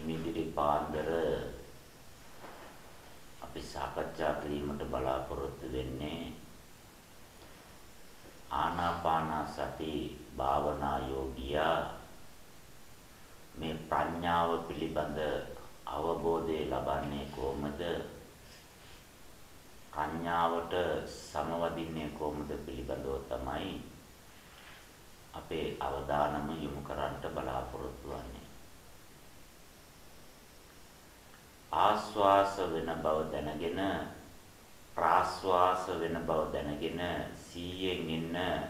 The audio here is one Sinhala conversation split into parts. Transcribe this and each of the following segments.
මිදිරි පාන්දර අපි සාකච්ඡා කිරීමට බලාපොරොත්තු වෙන්නේ ආනාපාන සති භාවනා යෝගියා මේ ප්‍රඥාව පිළිබඳ අවබෝධය ලබන්නේ කොහොමද? ප්‍රඥාවට සමවදින්නේ කොහොමද පිළිබඳව තමයි අපේ අවධානම යොමු කරන්න බලාපොරොත්තු වෙන්නේ. ආස්වාස වෙන බව දැනගෙන ප්‍රාස්වාස වෙන බව දැනගෙන සීයෙන් ඉන්න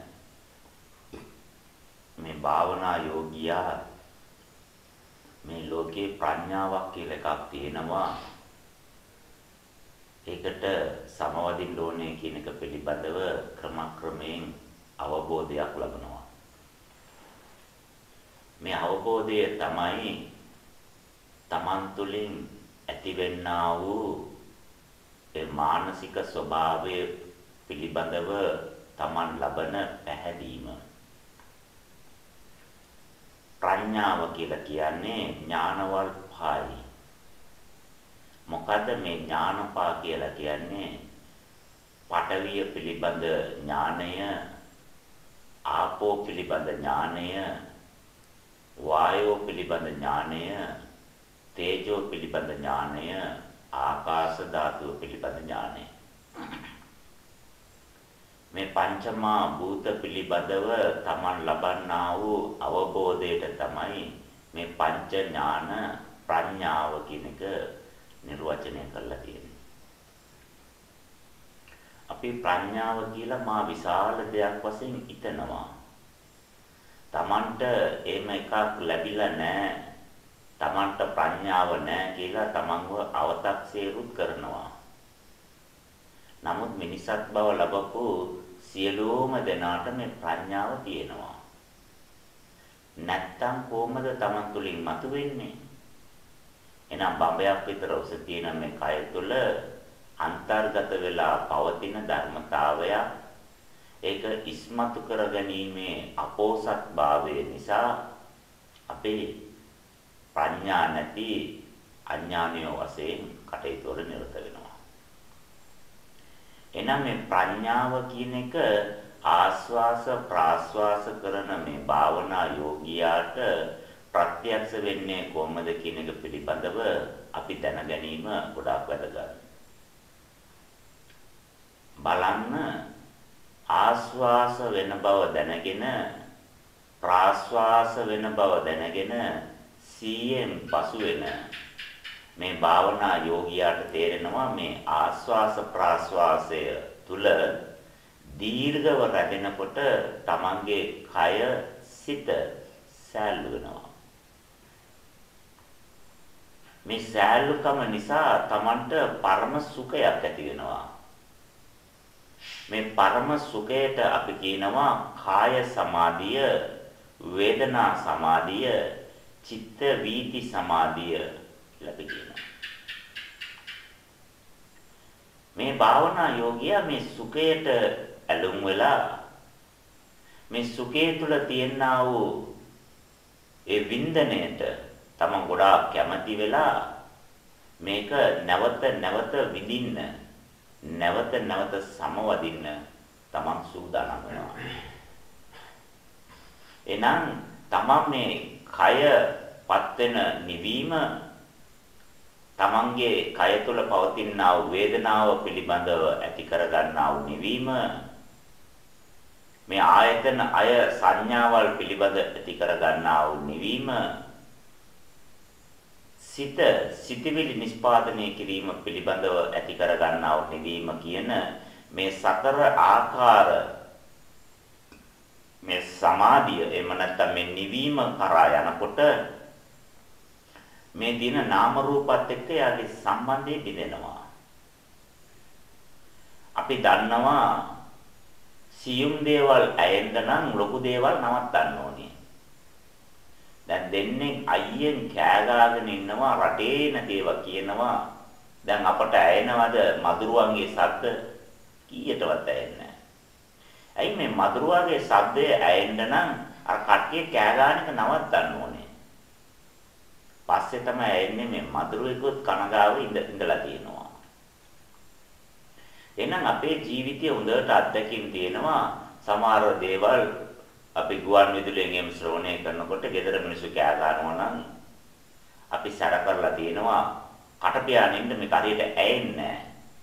මේ භාවනා යෝගියා මේ ලෝකේ ප්‍රඥාවක් කියලා එකක් තියෙනවා. ඒකට සමවදින්න ඕනේ කියන එක පිළිබඳව ක්‍රමක්‍රමයෙන් අවබෝධයක් ලබනවා. මේ අවබෝධය තමයි තමන් තුළින් ඇතිවෙනා වූ ඒ මානසික ස්වභාවය පිළිබඳව තමන් ලබන පැහැදීම. ප්‍රඥාව කියලා කියන්නේ ඥානවල් පහයි. මොකද මේ ඥානපා කියලා කියන්නේ පඨවිය පිළිබඳ ඥානය, ආපෝ පිළිබඳ ඥානය, වායෝ පිළිබඳ ඥානය, තේජෝ පිළිබඳ ඥානය, ආකාශ ධාතුව පිළිබඳ ඥානය. මේ පංචමා භූත පිළිබඳව තමන් ලබන්නා වූ අවබෝධයට තමයි මේ පංච ඥාන ප්‍රඥාව කියන එක නිර්වචනය කරලා තියෙන්නේ. අපි ප්‍රඥාව කියලා මා විශාල දෙයක් වශයෙන් හිතනවා. තමන්ට එහෙම එකක් ලැබිලා නැහැ. තමන්ට ප්‍රඥාව නැහැ කියලා තමන්ව අව탁සේරුත් කරනවා. නමුත් මිනිසත් බව ලැබපු සියලුම දෙනාට මේ ප්‍රඥාව තියෙනවා. නැත්තම් කොහොමද තමන් තුළින් මතුවෙන්නේ? එනම් බඹයක් විතර උස තියෙන මේ කය තුළ අන්තර්ගත වෙලා පවතින ධර්මතාවයක්. ඒක ඉස්මතු කරගැනීමේ අපෝසත් භාවය නිසා අපේ ප්‍රඥා නැති අඥානිය වශයෙන් කටයුතු වල නිරත වෙනවා. එනම් මේ ප්‍රඥාව කියන එක ආස්වාස ප්‍රාස්වාස කරන මේ භාවනා යෝගියාට ප්‍රත්‍යක්ෂ වෙන්නේ කොහොමද කියන එක පිළිබඳව අපි දැන ගැනීම ගොඩාක් වැදගත්. බලන්න ආස්වාස වෙන බව දැනගෙන ප්‍රාස්වාස වෙන බව දැනගෙන සීයෙන් පසු වෙන මේ භාවනා යෝගියාට තේරෙනවා මේ ආස්වාස ප්‍රාස්වාසය තුල දීර්ඝව රැඳෙනකොට තමන්ගේ කය සිත සෑල්ලු වෙනවා. මේ සෑල්ලුකම නිසා තමන්ට පරම සුඛයක් ඇති වෙනවා. මේ පරම සුඛයට අපි කියනවා කාය සමාධිය, වේදනා සමාධිය, චිත්ත වීති සමාධිය කියලා අපි කියනවා. මේ භාවනා යෝගියා මේ සුඛයට ඇලුම් වෙලා මේ සුඛය තුල තියෙනා වූ ඒ වින්දනයට තමන් ගොඩාක් කැමති වෙලා මේක නැවත නැවත විඳින්න, නැවත නැවත සමවදින්න තමන් සූදානම් වෙනවා. එනම් තමන් මේ කයපත් වෙන නිවීම, තමන්ගේ කය තුළ පවතිනා වූ වේදනාව පිළිබඳව ඇති කරගන්නා වූ නිවීම, මේ ආයතන අය සංඥාවල් පිළිබඳ ඇති කරගන්නා වූ නිවීම, සිතවිලි නිෂ්පාදනය කිරීම පිළිබඳව ඇති කරගන්නා වූ නිවීම කියන මේ සතර ආකාර මේ සමාධිය එහෙම නැත්නම් මේ නිවීම කරා යනකොට මේ දින නාම රූපات එක්ක යාගේ සම්බන්ධය බිඳෙනවා. අපි දන්නවා සියුම් දේවල් ඇයෙන්න නම් ලොකු දේවල් නවත්තන්න ඕනේ. දැන් දෙන්නේ අයියෙන් කෑ ගාගෙන ඉන්නවා, රටේ නැතිව කියනවා. දැන් අපට ඇයෙනවද මදුරුවන්ගේ ශබ්ද? කීයටවත් ඇයෙන්නේ නැහැ. ඇයි මේ මදුරුවගේ ශබ්දය ඇයෙන්න නම් අර කට්ටිය කෑ ගාන එක නවත්තන්න ඕනේ. පස්සේ පස්සේ තමයි එන්නේ මේ මధుරෙකුත් කනගාව ඉඳලා තියෙනවා. එහෙනම් අපේ ජීවිතයේ හොඳට අත්දැකීම් තියෙනවා. සමහර දේවල් අපි ගුවන් විදුලියෙන් එම් ශ්‍රවණය කරනකොට ගෙදර මිනිස්සු කෑ ගන්නවා නම් අපි සැර කරලා තියෙනවා කට පියානින්න මේක හරියට ඇයෙන්නේ නැහැ.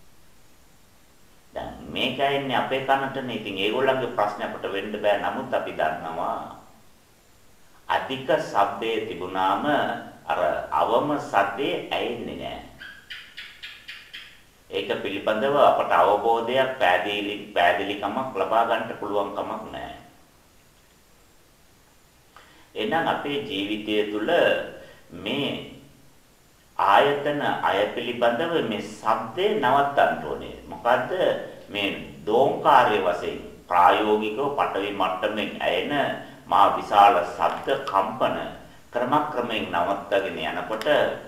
දැන් මේක ඇයෙන්නේ අපේ කනටනේ. ඉතින් ඒගොල්ලන්ගේ ප්‍රශ්න අපට වෙන්න බෑ. නමුත් අපි දන්නවා අධික ශබ්දයේ තිබුණාම අර අවම සද්දේ ඇයෙන්නේ නැහැ. ඒක පිළිබඳව අපට අවබෝධයක් පැහැදිලිකමක් ලබා ගන්නට පුළුවන් කමක් නැහැ. එහෙනම් අපේ ජීවිතය තුළ මේ ආයතන අය පිළිබඳව මේ ශබ්දේ නවත්තන්න ඕනේ. මොකද්ද මේ දෝංකාරය වශයෙන් ප්‍රායෝගිකව පටවි මට්ටමින් ඇයෙන මා විශාල ශබ්ද කම්පන ක්‍රමක්‍රමයෙන් නවත්තගෙන යනකොට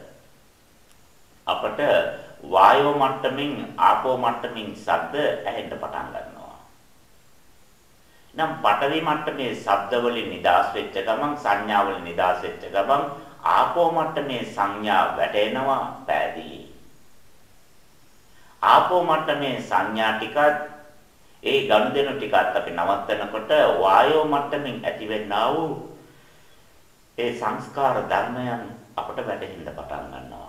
අපට වායෝ මට්ටමින් ආපෝ මට්ටමින් ශබ්ද ඇහෙන්න පටන් ගන්නවා. නම් පඨවි මට්ටමේ ශබ්ද වලින් නිදාස් වෙච්ච ගමන් සංඥා වලින් නිදාස් වෙච්ච ගමන් ආපෝ මට්ටමේ සංඥා වැටෙනවා පෑදී. ආපෝ මට්ටමේ සංඥා ටිකත් ඒ ගනුදෙනු ටිකත් අපි නවත්තනකොට වායෝ මට්ටමින් ඇතිවෙනා වූ ඒ සංස්කාර ධර්මයන් අපට වැටහෙන්න පටන් ගන්නවා.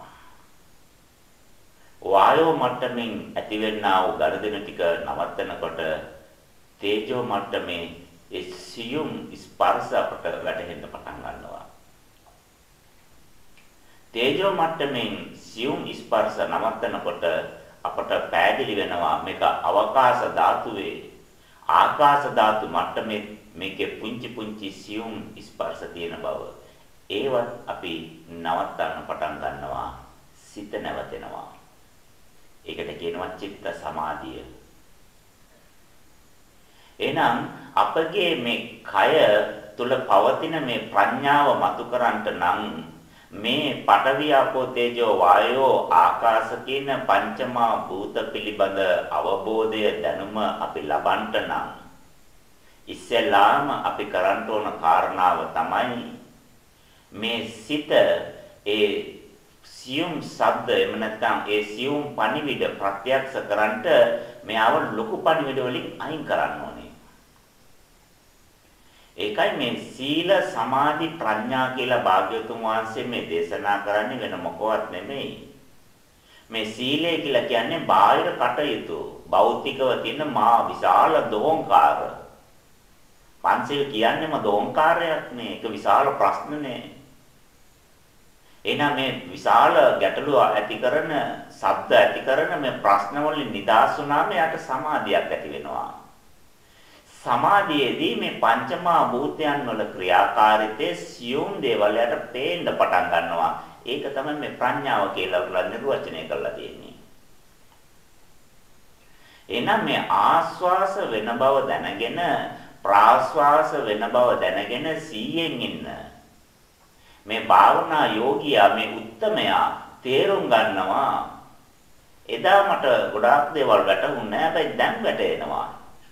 වායෝ මට්ටමින් ඇතිවෙනා වූ ගනුදෙනු ටික නවත්තනකොට තේජෝ මට්ටමේ ඒ සියුම් ස්පර්ශ අපට වැටහෙන්න පටන් ගන්නවා. තේජෝ මට්ටමින් සියුම් ස්පර්ශ නවත්තනකොට අපට පැහැදිලි වෙනවා මේක අවකාශ ධාතුවේ ආකාශ ධාතු මට්ටමේ මේකේ පුංචි පුංචි සියුම් ස්පර්ශ තියෙන බව. ඒවත් අපි නවත්තන්න පටන් ගන්නවා. සිත නැවතෙනවා. ඒකට කියනවා චිත්ත සමාධිය. එහෙනම් අපගේ මේ කය තුල පවතින මේ ප්‍රඥාව මතු කරන්ට නම් මේ පඨවි ආපෝ තේජෝ වායෝ ආකාශ කියන පංචමා භූත පිළිබඳ අවබෝධය දැනුම අපි ලබන්නට නම් ඉස්සෙල්ලාම අපි කරන්න ඕන කාරණාව තමයි මේ සිත ඒ සියුම් ශබ්ද එහෙම නැත්නම් ඒ සියුම් පණිවිඩ ප්‍රත්‍යක්ෂ කරන්නට මෙයාව ලොකු පණිවිඩ වලින් අයින් කරන්න ඕනේ. ඒකයි මේ සීල සමාධි ප්‍රඥා කියලා භාග්‍යවතුන් වහන්සේ මේ දේශනා කරන්නේ වෙන මොකවත් නෙමෙයි. මේ සීලය කියලා කියන්නේ බාහිර කටයුතු භෞතිකව තියෙන මා විශාල දෝංකාර. පංචශීල කියන්නේම දෝංකාරයක් නේ. ඒක විශාල ප්‍රශ්නනේ. එහෙනම් මේ විශාල ගැටලු ඇති කරන, ශබ්ද ඇති කරන මේ ප්‍රශ්න වලින් නිදහස් වුණාම යාට සමාධියක් ඇති වෙනවා. සමාධියේදී මේ පංචමා භූතයන් වල ක්‍රියාකාරීත්වයේ සියුම් දේවල් යට පේන්න පටන් ගන්නවා. ඒක තමයි මේ ප්‍රඥාව කියලා නිර්වචනය කරලා තියෙන්නේ. එහෙනම් මේ ආස්වාස වෙන බව දැනගෙන ප්‍රාස්වාස වෙන බව දැනගෙන සීයෙන් ඉන්න මේ භාවනා යෝගියා මේ උත්තමයා තේරුම් ගන්නවා. එදා මට ගොඩාක් දේවල් වැටහුන්නේ නැහැ. හැබැයි දැන් වැටෙනවා.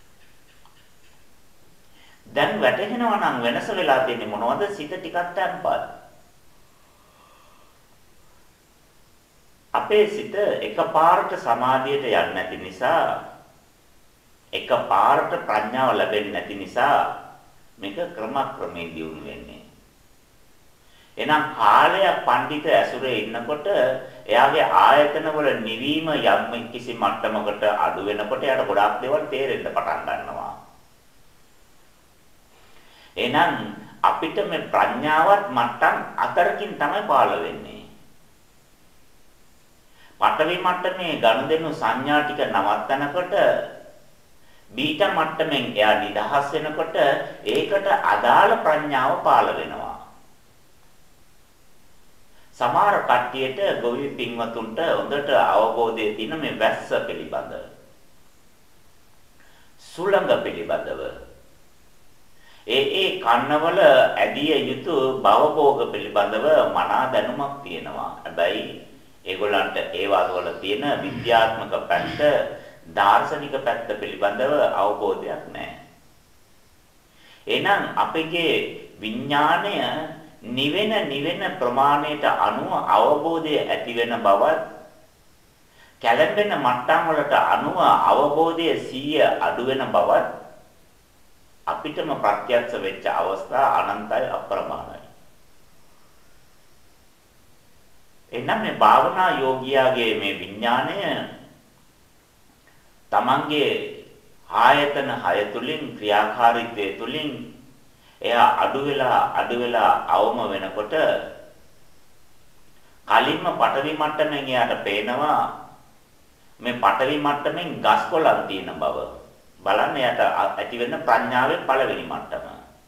දැන් වැටෙනවා නම් වෙනස වෙලා තියෙන්නේ මොනවද? සිත ටිකක් තැම්පත්. අපේ සිත එකපාරට සමාධියට යන්නේ නැති නිසා, එකපාරට ප්‍රඥාව ලැබෙන්නේ නැති නිසා මේක ක්‍රමක්‍රමයෙන් දියුණු වෙන්නේ. එහෙනම් කාලයක් පඬිත ඇසුරේ ඉන්නකොට එයාගේ ආයතන වල නිවීම යම් කිසි මට්ටමකට අඩු වෙනකොට එයාට ගොඩාක් දේවල් තේරෙන්න පටන් ගන්නවා. එහෙනම් අපිට මේ ප්‍රඥාවත් මට්ටම් අතරකින් තමයි පාළ වෙන්නේ. පඨවි මට්ටමේ ගනුදෙනු සංඥා ටික නවත්තනකොට බීටා මට්ටමින් එයා නිදහස් වෙනකොට ඒකට අදාළ ප්‍රඥාව පාළ වෙනවා. සමහර කට්ටියට ගොවි පින්වතුන්ට හොඳට අවබෝධය තියෙන මේ වැස්ස පිළිබඳ සුළඟ පිළිබඳව ඒ කන්නවල ඇදිය යුතු භවභෝග පිළිබඳව මනා දැනුමක් තියෙනවා. හැබැයි ඒගොල්ලන්ට ඒ වල තියෙන විද්‍යාත්මක පැත්ත, දාර්ශනික පැත්ත පිළිබඳව අවබෝධයක් නැහැ. එහෙනම් අපගේ විඥාණය නිවෙන ප්‍රමාණයට අනුව අවබෝධය ඇති වෙන බවත් කැළඹෙන මට්ටම් වලට අනුව අවබෝධයේ 100 අඩු වෙන බවත් අපිටම ප්‍රත්‍යක්ෂ වෙච්ච අවස්ථා අනන්තයි අප්‍රමාණයි. එනම් මේ භාවනා යෝගියාගේ මේ විඥාණය තමන්ගේ ආයතන 6 තුලින් ක්‍රියාකාරීත්වයේ තුලින් එයා අඩු වෙලා අවම වෙනකොට කලින්ම පඨවි මට්ටමින් එයාට පේනවා මේ පඨවි මට්ටමින් ගස්කොලන් තියෙන බව. බලන්න එයාට ඇති වෙන ප්‍රඥාවේ පළවෙනි මට්ටම.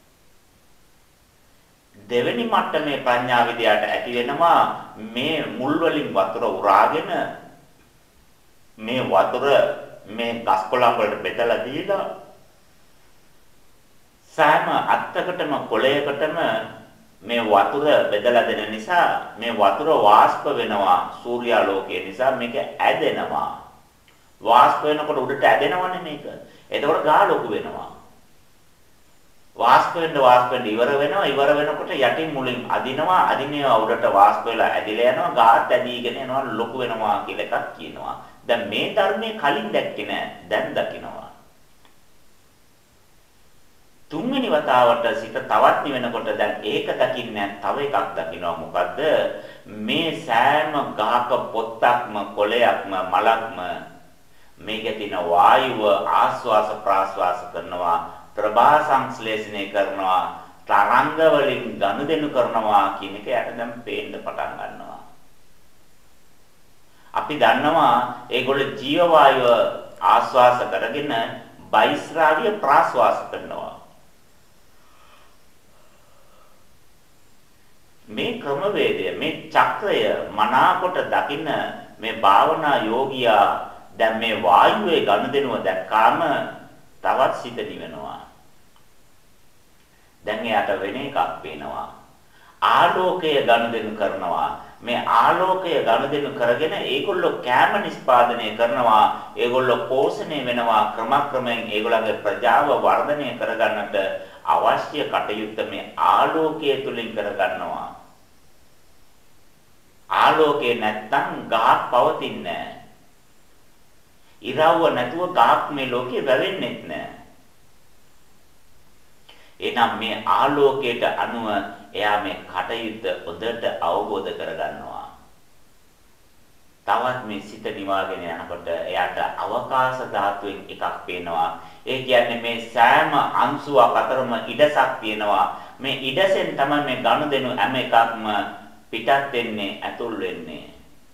දෙවෙනි මට්ටමේ ප්‍රඥාවේදී එයාට ඇති වෙනවා මේ මුල් වලින් වතුර උරාගෙන මේ වතුර මේ ගස්කොලන් වලට බෙදලා දීලා සෑම අත්තකටම කොළයකටම මේ වතුර බෙදලා දෙන නිසා මේ වතුර වාෂ්ප වෙනවා සූර්යාලෝකය නිසා මේක ඇදෙනවා වාෂ්ප වෙනකොට උඩට ඇදෙනවනේ මේක එතකොට ගා ලොකු වෙනවා වාෂ්ප වෙන්න ඉවර වෙනකොට යටින් මුලින් අදිනවා උඩට වාෂ්ප වෙලා ඇදිලා යනවා ගාත් ඇදීගෙන යනවා ලොකු වෙනවා කියලා එකක් කියනවා දැන් මේ ධර්මයේ කලින් දැක්කේ නෑ දැන් දකින්නවා තුන්වෙනි වතාවට සිත තවත් නිවෙනකොට දැන් ඒක දකින්නේ තව එකක් දකින්නවා මොකද්ද මේ සෑම ගහක පොත්තක්ම කොළයක්ම මලක්ම මේකේ තියෙන වායුව ආස්වාස ප්‍රාස්වාස කරනවා ප්‍රභා සංශ්ලේෂණය කරනවා තරංග වලින් ගනුදෙනු කරනවා කියන එක යට දැන් පේන්න පටන් ගන්නවා අපි දන්නවා ඒගොල්ලෝ ජීව වායුව ආස්වාස කරගෙන බයිස්රාවිය ප්‍රාස්වාස කරනවා මේ ක්‍රමවේදය මේ චක්‍රය මනාකොට දකින්න මේ භාවනා යෝගියා දැන් මේ වායුවේ ගනුදෙනුව දැක්කාම තවත් සිත දිවෙනවා දැන් එයාට වෙන එකක් පේනවා ආලෝකය ගනුදෙනු කරනවා මේ ආලෝකය ගනුදෙනු කරගෙන ඒගොල්ලෝ කැම නිෂ්පාදනය කරනවා ඒගොල්ලෝ පෝෂණය වෙනවා ක්‍රමක්‍රමයෙන් ඒගොල්ලන්ගේ ප්‍රජාව වර්ධනය කරගන්නට අවශ්‍ය කටයුත්ත මේ ආලෝකය තුලින් කරගන්නවා ආලෝකේ නැත්තම් ගහක් පවතින්නේ නැහැ ඉරව්ව නැතුව ගහක් මේ ලෝකේ වැවෙන්නේ නැහැ එනම් මේ ආලෝකයට අනුව එයා මේ කටයුත්ත හොඳට අවබෝධ කරගන්නවා. තවත් මේ සිත නිවාගෙන යනකොට එයාට අවකාශ ධාතුවෙන් එකක් පේනවා. ඒ කියන්නේ මේ සෑම අංශුවක් අතරම ඉඩසක් තියෙනවා. මේ ඉඩසෙන් තමයි මේ ගනුදෙනු හැම එකක්ම පිටත් වෙන්නේ ඇතුල් වෙන්නේ.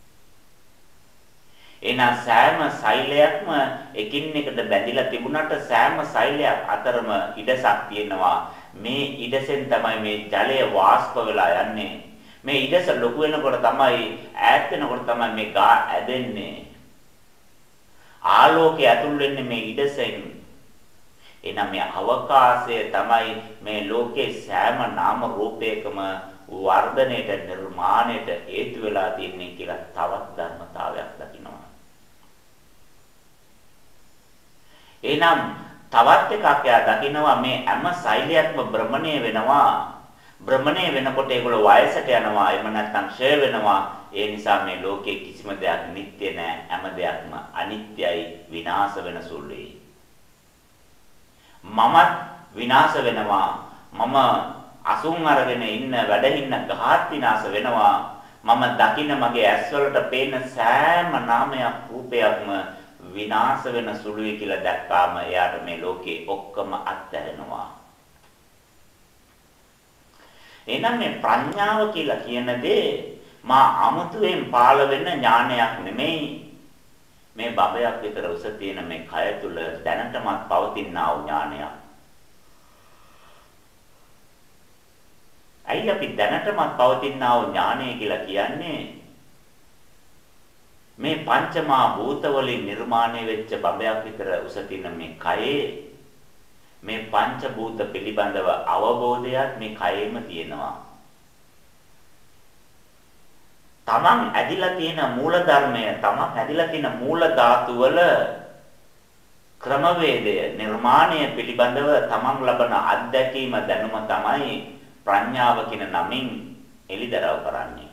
එහෙනම් සෑම සෛලයක්ම එකින් එකට බැඳිලා තිබුණාට සෑම සෛලයක් අතරම ඉඩසක් තියෙනවා. මේ ඉඩසෙන් තමයි මේ ජලය වාෂ්ප වෙලා යන්නේ. මේ ඉඩස ලොකු වෙනකොට තමයි ඈත් වෙනකොට තමයි මේ ගා ඇදෙන්නේ. ආලෝකය ඇතුල් වෙන්නේ මේ ඉඩසෙන්. එහෙනම් මේ අවකාශය තමයි මේ ලෝකේ සෑම නාම රූපයකම වර්ධනයට නිර්මාණයට හේතු වෙලා තියෙන්නේ කියලා තවත් ධර්මතාවයක් දකිනවා. එහෙනම් තවත් එකක් යා දකිනවා මේ හැම සෛලයක්ම භ්‍රමණය වෙනවා. භ්‍රමණය වෙනකොට ඒගොල්ලෝ වයසට යනවා. එහෙම නැත්නම් ක්ෂය වෙනවා. ඒ නිසා මේ ලෝකේ කිසිම දෙයක් නිට්ටය නෑ. හැම දෙයක්ම අනිත්‍යයි විනාශ වෙන සුළුයි. මමත් විනාශ වෙනවා. මම අසුන් අරගෙන ඉන්න වැඩ ඉන්න ගහත් විනාශ වෙනවා. මම දකින්න මගේ ඇස්වලට පේන සෑම නාමයක් රූපයක්ම විනාශ වෙන සුළුයි කියලා දැක්කාම එයාට මේ ලෝකේ ඔක්කොම අත්හැරෙනවා. එහෙනම් මේ ප්‍රඥාව කියලා කියන දේ මා අමුතුවෙන් පාළ වෙන ඥානයක් නෙමෙයි. මේ බබයක් විතර උස තියෙන මේ කය තුල දැනටමත් පවතිනා වූ ඥානයක්. ඇයි අපි දැනටමත් පවතිනා වූ ඥානය කියලා කියන්නේ? මේ පංචමා භූත වලින් නිර්මාණය වෙච්ච බබයක් විතර උස තියෙන මේ කයේ මේ පංච භූත පිළිබඳව අවබෝධයක් මේ කයෙම තියෙනවා. තමන් ඇදිලා තියෙන මූල ධර්මය, තමන් ඇදිලා තියෙන මූල ධාතු වල ක්‍රමවේදය, නිර්මාණය පිළිබඳව තමන් ලබන අත්දැකීම දැනුම තමයි ප්‍රඥාව කියන නමින් එලිදරව් කරන්නේ.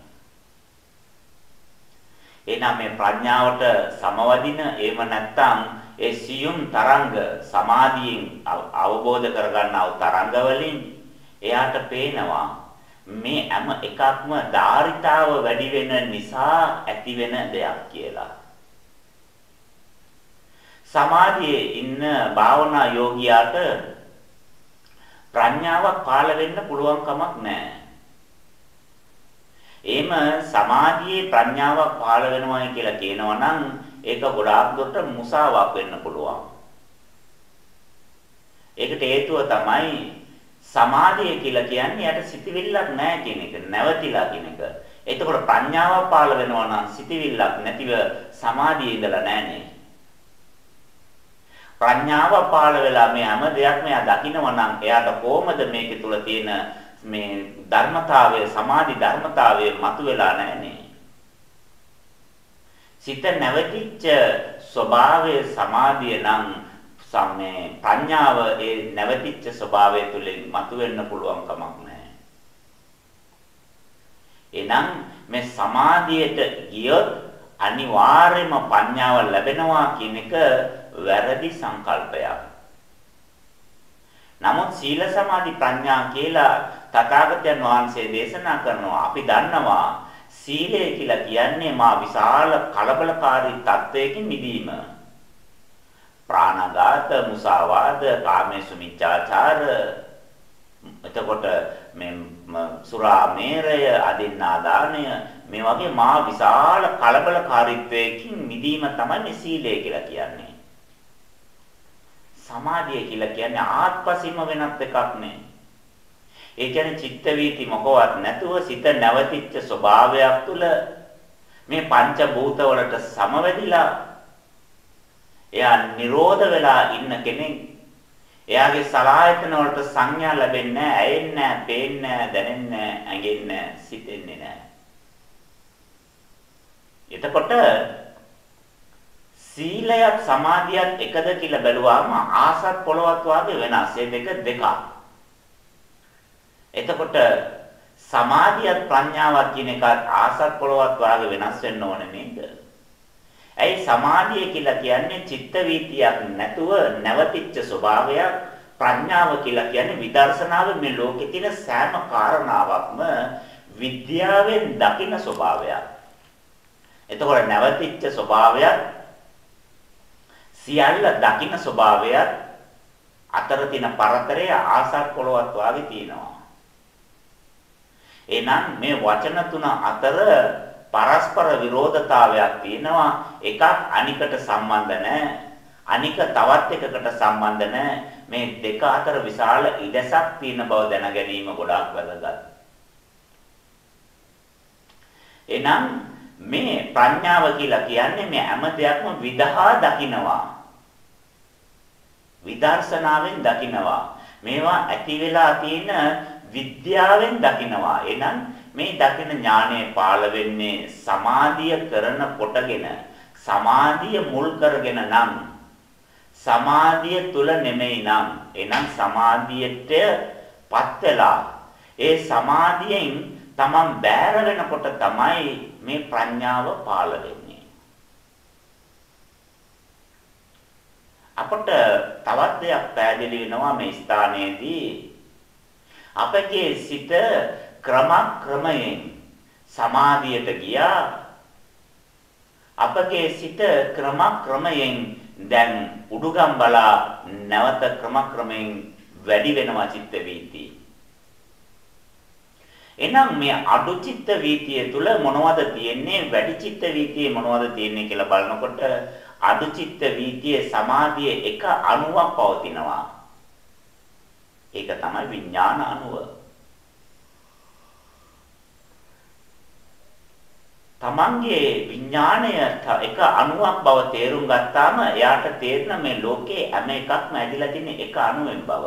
එනම් මේ ප්‍රඥාවට සමවදින එහෙම නැත්නම් ඒ සියුම් තරංග සමාධියෙන් අවබෝධ කරගන්නා වූ තරංග වලින් එයාට පේනවා මේ හැම එකක්ම ධාරිතාව වැඩි වෙන නිසා ඇති වෙන දෙයක් කියලා. සමාධියේ ඉන්න භාවනා යෝගියාට ප්‍රඥාවක් පාළ වෙන්න පුළුවන් කමක් නැහැ. එහෙම සමාධියේ ප්‍රඥාවක් පහළ වෙනවායි කියලා කියනවා නම් ඒක ගොඩාක් දුරට මුසාවක් වෙන්න පුළුවන්. ඒකට හේතුව තමයි සමාධිය කියලා කියන්නේ යට සිතිවිල්ලක් නැහැ කියන එක, නැවතිලා කියන එක. එතකොට ප්‍රඥාවක් පහළ වෙනවා නම් සිතිවිල්ලක් නැතිව සමාධියේ ඉඳලා නැහනේ. ප්‍රඥාව පහළ වෙලා මේ හැම දෙයක්ම එයා දකිනවා නම් එයාට කොහොමද මේකේ තුල තියෙන මේ ධර්මතාවය සමාධි ධර්මතාවය මතුවලා නැහනේ. සිත නැවතිච්ච ස්වභාවය සමාධිය නම් සම්මේ ප්‍රඥාව ඒ නැවතිච්ච ස්වභාවය තුළින් මතුවෙන්න පුළුවන් කමක් නැහැ. එහෙනම් මේ සමාධියට ගියොත් අනිවාර්යයෙන්ම ප්‍රඥාව ලැබෙනවා කියන එක වැරදි සංකල්පයක්. නමුත් සීල සමාධි ප්‍රඥා කියලා තථාගතයන් වහන්සේ දේශනා කරනවා. අපි දන්නවා සීලය කියලා කියන්නේ මා විශාල කලබලකාරී තත්වයකින් මිදීම. ප්‍රාණඝාත, මුසාවාද, කාමේසු මිච්ඡාචාර, එතකොට මේ සුරාමේරය, අදින්නාදානය මේ වගේ මා විශාල කලබලකාරීත්වයකින් මිදීම තමයි මේ සීලය කියලා කියන්නේ. සමාධිය කියලා කියන්නේ ආත්පසීම වෙනත් එකක් නේ. ඒ කියන්නේ චිත්ත වීති මොකවත් නැතුව සිත නැවතිච්ච ස්වභාවයක් තුළ මේ පංච භූත වලට සමවැදිලා එයා නිරෝධ වෙලා ඉන්න කෙනෙක්. එයාගේ සලආයතන වලට සංඥා ලැබෙන්නේ නැහැ, ඇයෙන්නේ නැහැ, පේන්නේ නැහැ, දැනෙන්නේ නැහැ, ඇඟෙන්නේ නැහැ, සිතෙන්නේ නැහැ. එතකොට සීලයත් සමාධියත් එකද කියලා බැලුවාම ආසත් පොළවත් වාගේ වෙනස්. ඒ දෙක. එතකොට සමාධියත් ප්‍රඥාවත් කියන එකත් ආසත් පොළවත් වාගේ වෙනස් වෙන්න ඕනේ නේද? ඇයි සමාධිය කියලා කියන්නේ චිත්ත වීතියක් නැතුව නැවතිච්ච ස්වභාවයක්. ප්‍රඥාව කියලා කියන්නේ විදර්ශනාව මේ ලෝකේ තියෙන සෑම කාරණාවක්ම විද්‍යාවෙන් දකින ස්වභාවයක්. එතකොට නැවතිච්ච ස්වභාවයක් සියල්ල දකින්න ස්වභාවය අතර තියෙන පරතරය ආසත් පොළවත් වාගේ තියෙනවා. එහෙනම් මේ වචන තුන අතර පරස්පර විරෝධතාවයක් තියෙනවා. එකක් අනිකට සම්බන්ධ නැහැ. අනික තවත් එකකට සම්බන්ධ නැහැ. මේ දෙක අතර විශාල ඉඩසක් තියෙන බව දැන ගැනීම ගොඩාක් වැදගත්. එහෙනම් මේ ප්‍රඥාව කියලා කියන්නේ මේ හැම දෙයක්ම විදහා දකිනවා. විදර්ශනාවෙන් දකිනවා. මේවා ඇති වෙලා තියෙන විද්‍යාවෙන් දකිනවා. එහෙනම් මේ දකින ඥානය පාළ වෙන්නේ සමාධිය කරන කොටගෙන සමාධිය මුල් කරගෙන නම් සමාධිය තුල නෙමෙයි නම් එහෙනම් සමාධියටපත් වෙලා ඒ සමාධියෙන් තමන් බෑර වෙනකොට තමයි මේ ප්‍රඥාව පාළ වෙන්නේ. අපට තවත් දෙයක් පැහැදිලි වෙනවා මේ ස්ථානයේදී. අපගේ සිත ක්‍රමයෙන් සමාධියට ගියා. අපගේ සිත ක්‍රමයෙන් දැන් උඩුගම් බලා නැවත ක්‍රමයෙන් වැඩි වෙනවා චිත්ත වීති. එහෙනම් මේ අඩු චිත්ත වීතිය තුල මොනවද තියෙන්නේ, වැඩි චිත්ත වීතියේ මොනවද තියෙන්නේ කියලා බලනකොට අඩු චිත්ත වීතියේ සමාධියේ එක අණුවක් පවතිනවා. ඒක තමයි විඥාන අණුව. තමන්ගේ විඥාණය එක අණුවක් බව තේරුම් ගත්තාම එයාට තේරෙන මේ ලෝකේ හැම එකක්ම ඇදිලා තියෙන එක අණුවෙන් බව.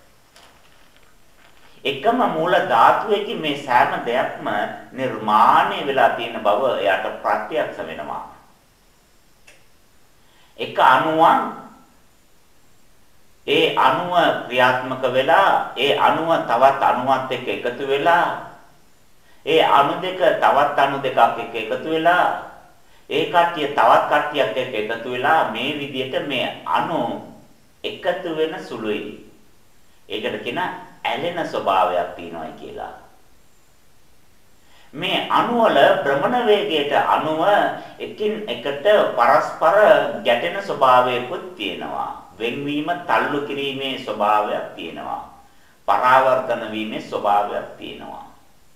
එකම මූල ධාතුවකින් මේ සෑම දෙයක්ම නිර්මාණය වෙලා තියෙන බව එයාට ප්‍රත්‍යක්ෂ වෙනවා. එක අණුවක් ඒ අණුව ක්‍රියාත්මක වෙලා ඒ අණුව තවත් අණුවත් එක්ක එකතු වෙලා ඒ අණු දෙක තවත් අණු දෙකක් එක්ක එකතු වෙලා ඒ කට්ටිය තවත් කට්ටියක් එක්ක එකතු වෙලා මේ විදිහට මේ අණු එකතු වෙන සුළුයි. ඒකට කියන ඇලෙන ස්වභාවයක් තියෙනවා කියලා. මේ අණු වල භ්‍රමණ වේගයට අණුව එකින් එකට පරස්පර ගැටෙන ස්වභාවයකුත් තියෙනවා. වෙන්වීම තල්ලු කිරීමේ ස්වභාවයක් තියෙනවා. පරාවර්තන වීමේ ස්වභාවයක් තියෙනවා.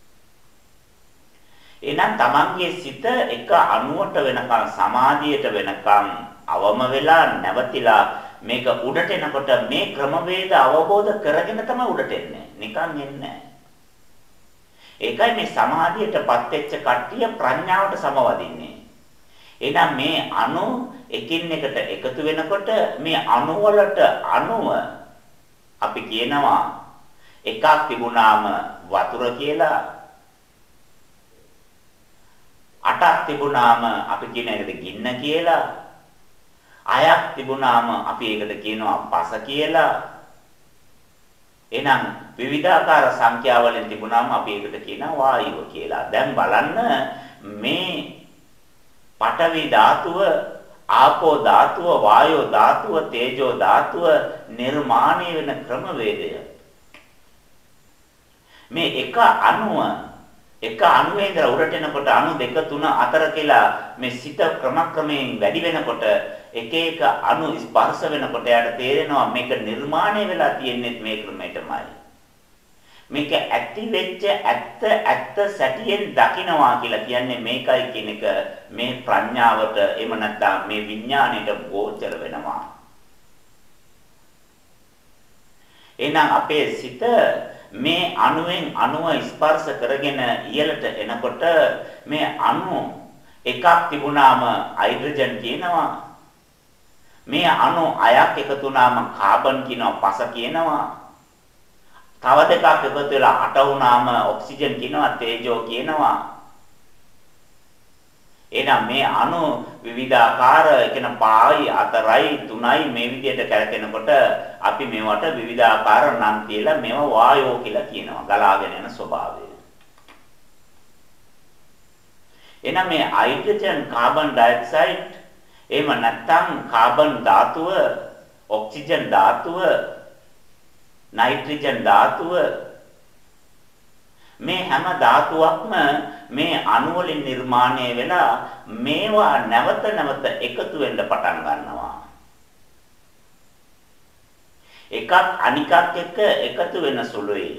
එහෙනම් තමන්ගේ සිත එක අණුවට වෙනකන් සමාධියට වෙනකන් අවම වෙලා නැවතිලා මේක උඩට එනකොට මේ ක්‍රමවේද අවබෝධ කරගෙන තමයි උඩට එන්නේ. නිකන් එන්නේ නැහැ. ඒකයි මේ සමාධියටපත් වෙච්ච කට්ටිය ප්‍රඥාවට සමවදින්නේ. එහෙනම් මේ අණු එකින් එකට එකතු වෙනකොට මේ අණු වලට අණුව අපි කියනවා එකක් තිබුණාම වතුර කියලා 8ක් තිබුණාම අපි කියන එකට ගින්න කියලා 6ක් තිබුණාම අපි ඒකට කියනවා පස කියලා එහෙනම් විවිධාකාර සංඛ්‍යාවලින් තිබුණාම අපි ඒකට කියනවා වායුව කියලා. දැන් බලන්න මේ පඨවි ධාතුව, ආපෝ ධාතුව, වායෝ ධාතුව, තේජෝ ධාතුව නිර්මාණය වෙන ක්‍රමවේදය. මේ එක අණුවේ ඉඳලා උඩට එනකොට අණු 2 3 4 කියලා මේ සිත ක්‍රමක්‍රමයෙන් වැඩි වෙනකොට එක එක අණු ස්පර්ශ වෙනකොට යාට තේරෙනවා මේක නිර්මාණය වෙලා තියෙන්නේ මේ ක්‍රමයටමයි. මේක ඇති වෙච්ච ඇත්ත සැටියෙන් දකින්නවා කියලා කියන්නේ මේකයි කියන එක මේ ප්‍රඥාවට එහෙම නැත්නම් මේ විඥාණයට ගෝචර වෙනවා. එහෙනම් අපේ සිත මේ අණුවෙන් අණුව ස්පර්ශ කරගෙන ඉහළට එනකොට මේ අණු එකක් තිබුණාම හයිඩ්‍රජන් කියනවා. මේ අණු 6ක් එකතු වුණාම කාබන් කියනවා, පස කියනවා. තව දෙකක් එකතු වෙලා 8 වුණාම ඔක්සිජන් කියනවා, තේජෝ කියනවා. එහෙනම් මේ අණු විවිධාකාර කියන 5යි 4යි 3යි මේ විදිහට කැරකෙනකොට අපි මේවට විවිධාකාර නම් තියලා මේවා වායෝ කියලා කියනවා. ගලාගෙන යන ස්වභාවය. එහෙනම් මේ හයිඩ්‍රජන්, කාබන් ඩයොක්සයිඩ් එහෙම නැත්නම් කාබන් ධාතුව, ඔක්සිජන් ධාතුව, නයිට්‍රජන් ධාතුව මේ හැම ධාතුවක්ම මේ අණු වලින් නිර්මාණය වෙලා මේවා නැවත නැවත එකතු වෙන්න පටන් ගන්නවා. එකක් අනිකක් එක්ක එකතු වෙන සුළුයි.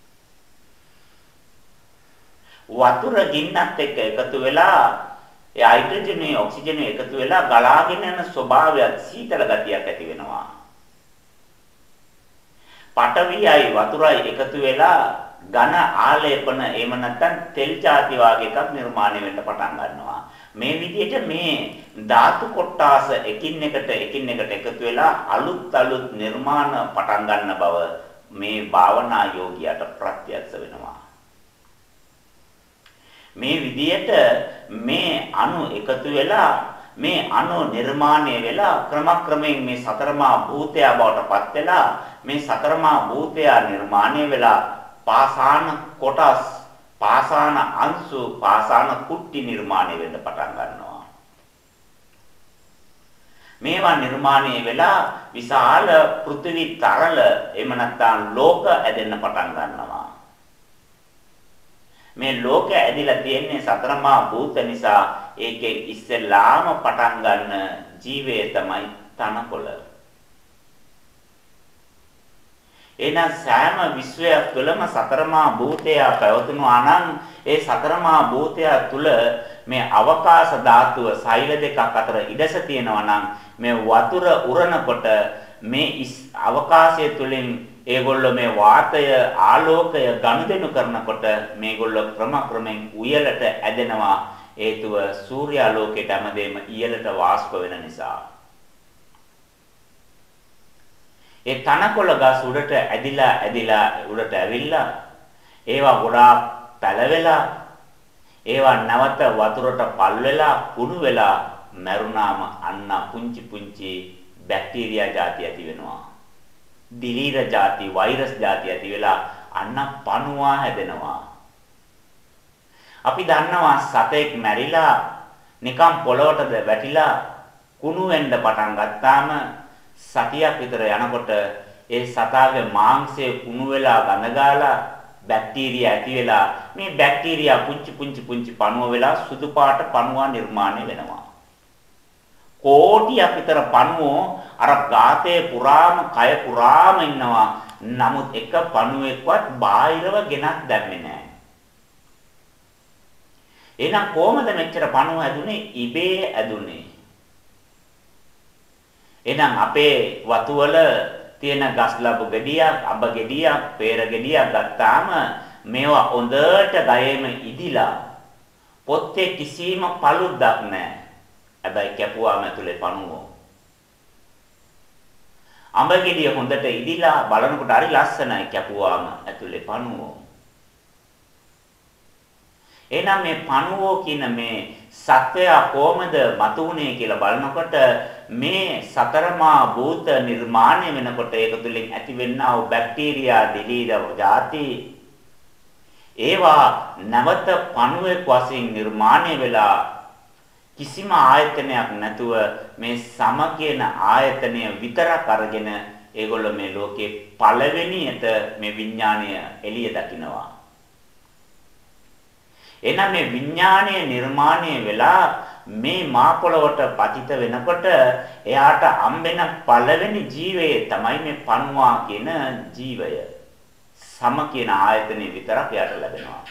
වතුර ගින්නත් එක්ක එකතු වෙලා ඒ හයිඩ්‍රජනේ ඔක්සිජනේ එකතු වෙලා ගලාගෙන යන ස්වභාවයක් සීතල ගතියක් ඇති වෙනවා. පඨවියයි වතුරයි එකතු වෙලා ඝන ආලේපන එහෙම නැත්නම් තෙල් ಜಾති වාගේ එකක් නිර්මාණය වෙන්න පටන් ගන්නවා. මේ විදිහට මේ ධාතු කොටාස එකින් එකට එකතු වෙලා අලුත් නිර්මාණ පටන් ගන්න බව මේ භාවනා යෝගියාට ප්‍රත්‍යක්ෂ වෙනවා. මේ විදිහට මේ අණු එකතු වෙලා මේ අණු නිර්මාණය වෙලා ක්‍රමක්‍රමයෙන් මේ සතරමා භූතය බවට පත් වෙලා මේ සතරමා භූතය නිර්මාණය වෙලා පාසාන කොටස්, පාසාන අංශු, පාසාන කුට්ටි නිර්මාණය වෙන්න පටන් ගන්නවා. මේවා නිර්මාණය වෙලා විශාල පෘථිවි තරල එහෙම නැත්නම් ලෝක ඇදෙන්න පටන් ගන්නවා. මේ ලෝකය ඇදිලා තියෙන්නේ සතරමා භූත නිසා. ඒකෙන් ඉස්සෙල්ලාම පටන් ගන්න ජීවය තමයි තනකොළ. එහෙනම් සෑම විශ්වයක් තුළම සතරමා භූතය පැවතුණා නම් ඒ සතරමා භූතය තුළ මේ අවකාශ ධාතුව සෛල දෙකක් අතර ඉඩස තියෙනවා නම් මේ වතුර උරනකොට මේ අවකාශය තුළින් ඒගොල්ලෝ මේ වාතය ආලෝකය ගනුදෙනු කරනකොට මේගොල්ලෝ ක්‍රමක්‍රමයෙන් උයලට ඇදෙනවා. හේතුව සූර්යාලෝකයට හැමදේම ඉහළට වාෂ්ප වෙන නිසා. ඒ තනකොළ ගස් උඩට ඇදිලා උඩට ඇවිල්ලා ඒවා ගොඩාක් පැලවෙලා ඒවා නැවත වතුරට පල් වෙලා කුණු වෙලා මැරුණාම අන්න පුංචි බැක්ටීරියා జాති ඇති වෙනවා. දිලීර ಜಾති, වෛරස් ಜಾති ඇති වෙලා අන්න පණුවා හැදෙනවා. අපි දන්නවා සතෙක් මැරිලා නිකම් පොළොවට වැටිලා කුණු වෙන්න පටන් ගත්තාම සතියක් විතර යනකොට ඒ සතාගේ මාංශය කුණු වෙලා ගඳ ගාලා බැක්ටීරියා ඇති වෙලා මේ බැක්ටීරියා පුංචි පණුව වෙලා සුදු පාට පණුවා නිර්මාණය වෙනවා. කෝටියක් විතර පණුවෝ අර ගාතේ පුරාම කය පුරාම ඉන්නවා. නමුත් එක පණුවෙක්වත් බාහිරව ගෙනත් දැම්මේ නැහැ. එහෙනම් කොහොමද මෙච්චර පණුව ඇදුනේ? ඉබේ ඇදුනේ. එහෙනම් අපේ වතුවල තියෙන ගස් ලැබු ගෙඩියක්, අඹ ගෙඩියක්, peer ගෙඩියක් ගත්තාම මේවා හොඳට ගයේම ඉදිලා පොත්තේ කිසිම පළුද්දක් නැහැ. හැබැයි කැපුවාම ඇතුලේ පණුවෝ. අඹ ගෙඩිය හොඳට ඉදිලා බලනකොට හරි ලස්සනයි, කැපුවාම ඇතුලේ පණුවෝ. එහෙනම් මේ පණුවෝ කියන මේ සත්වයා කොහොමද මතුනේ කියලා බලනකොට මේ සතරමා භූත නිර්මාණය වෙනකොට ඒක තුළින් ඇතිවෙනා වූ බැක්ටීරියා, දිලීර ಜಾති ඒවා නැවත පණුවෙක් වශයෙන් නිර්මාණය වෙලා කිසිම ආයතනයක් නැතුව මේ සම කියන ආයතනය විතරක් අරගෙන ඒගොල්ලෝ මේ ලෝකේ පළවෙනියට මේ විඥාණය එළිය දකින්නවා. එහෙනම් මේ විඥාණය නිර්මාණය වෙලා මේ මා පොළවට පතිත වෙනකොට එයාට හම්බෙන පළවෙනි ජීවය තමයි මේ පණුවා කියන ජීවය. සම කියන ආයතනෙ විතරක් එයාට ලැබෙනවා.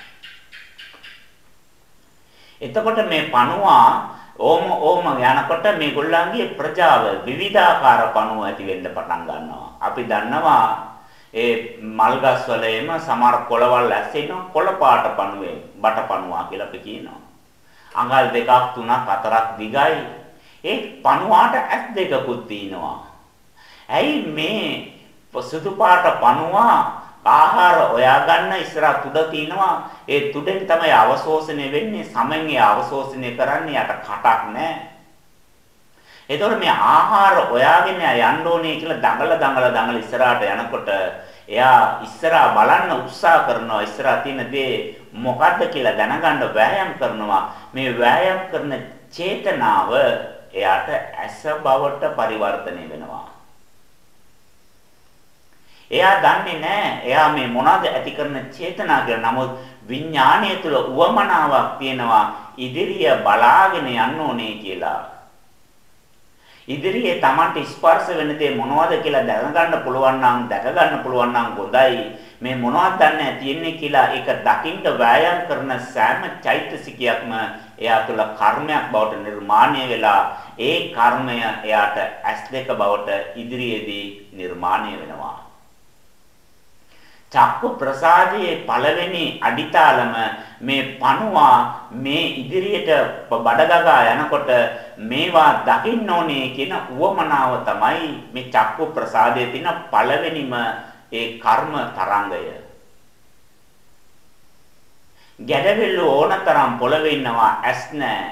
එතකොට මේ පණුවා ඕම යනකොට මේගොල්ලන්ගේ ප්‍රජාව විවිධාකාර පණුව ඇති වෙන්න පටන් ගන්නවා. අපි දන්නවා ඒ මල්ගස් වලේම සමහර කොළවල් ඇස්සෙන කොළ පාට පණුවේ බට පණුවා කියලා අපි කියනවා. අඟල් 2ක් 3ක් 4ක් දිගයි. ඒ පණුවාට ඇස් දෙකකුත් තියෙනවා. ඇයි මේ සුදු පාට පණුවා ආහාර හොයා ගන්න ඉස්සරහ තුඩ තියෙනවා. ඒ තුඩෙන් තමයි අවශෝෂණය වෙන්නේ. සමෙන් ඒ අවශෝෂණය කරන්නේ යට කටක් නැහැ. ඒතකොට මේ ආහාර හොයාගෙන යන්න ඕනේ කියලා දඟල ඉස්සරහට යනකොට එයා ඉස්සරහා බලන්න උත්සාහ කරනවා. ඉස්සරහා තියෙන දේ මොකද්ද කියලා දැනගන්න වෑයම් කරනවා. මේ වෑයම් කරන චේතනාව එයාට ඇස බවට පරිවර්තනය වෙනවා. එයා දන්නේ නැහැ එයා මේ මොනවද ඇති කරන චේතනා කියලා. නමුත් විඥාණය තුළ උවමනාවක් තියෙනවා ඉදිරිය බලාගෙන යන්න ඕනේ කියලා. ඉදිරියේ Tamante ස්පර්ශ වෙන දේ මොනවද කියලා දැනගන්න පුළුවන් නම් දැක ගන්න පුළුවන් නම් හොඳයි. මේ මොනවද දන්නේ තියෙන්නේ කියලා ඒක දකින්න වෑයම් කරන සෑම චෛතසිකයක්ම එයා තුළ කර්මයක් බවට නිර්මාණය වෙලා ඒ කර්මය එයාට S2 බවට ඉදිරියේදී නිර්මාණය වෙනවා. චක්කු ප්‍රසාදයේ පළවෙනි අඩිතාලම මේ පණුවා මේ ඉදිරියට බඩගගා යනකොට මේවා දකින්න ඕනේ කියන උවමනාව තමයි මේ චක්කු ප්‍රසාදයේ තියෙන පළවෙනිම ඒ කර්ම තරංගය. ගැඩවිල්ල ඕනතරම් පොළවේ ඉන්නවා ඇස් නැහැ.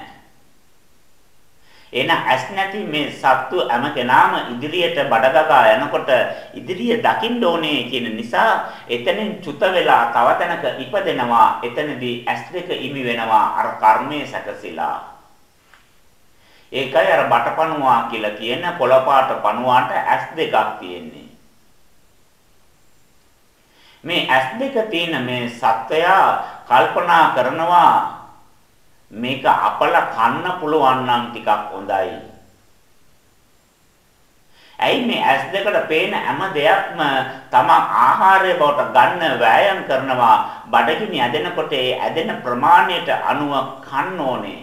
එන ඇස් නැති මේ සත්තු හැම කෙනාම ඉදිරියට බඩගගා යනකොට ඉදිරිය දකින්න ඕනේ කියන නිසා එතනින් චුත වෙලා තව තැනක ඉපදෙනවා. එතනදී ඇස් දෙක ඉමි වෙනවා අර කර්මයේ සැකසීලා. ඒකයි අර බටපණුවා කියලා කියන කොළපාට පණුවාට ඇස් දෙකක් තියෙන්නේ. මේ ඇස් දෙක තියෙන මේ සත්වයා කල්පනා කරනවා මේක අපල කන්න පුළුවන් නම් ටිකක් හොඳයි. ඇයි මේ ඇස් දෙකට පේන හැම දෙයක්ම තම ආහාරය බවට ගන්න වෑයම් කරනවා. බඩගිනි ඇදෙනකොට ඒ ඇදෙන ප්‍රමාණයට අනුව කන්න ඕනේ.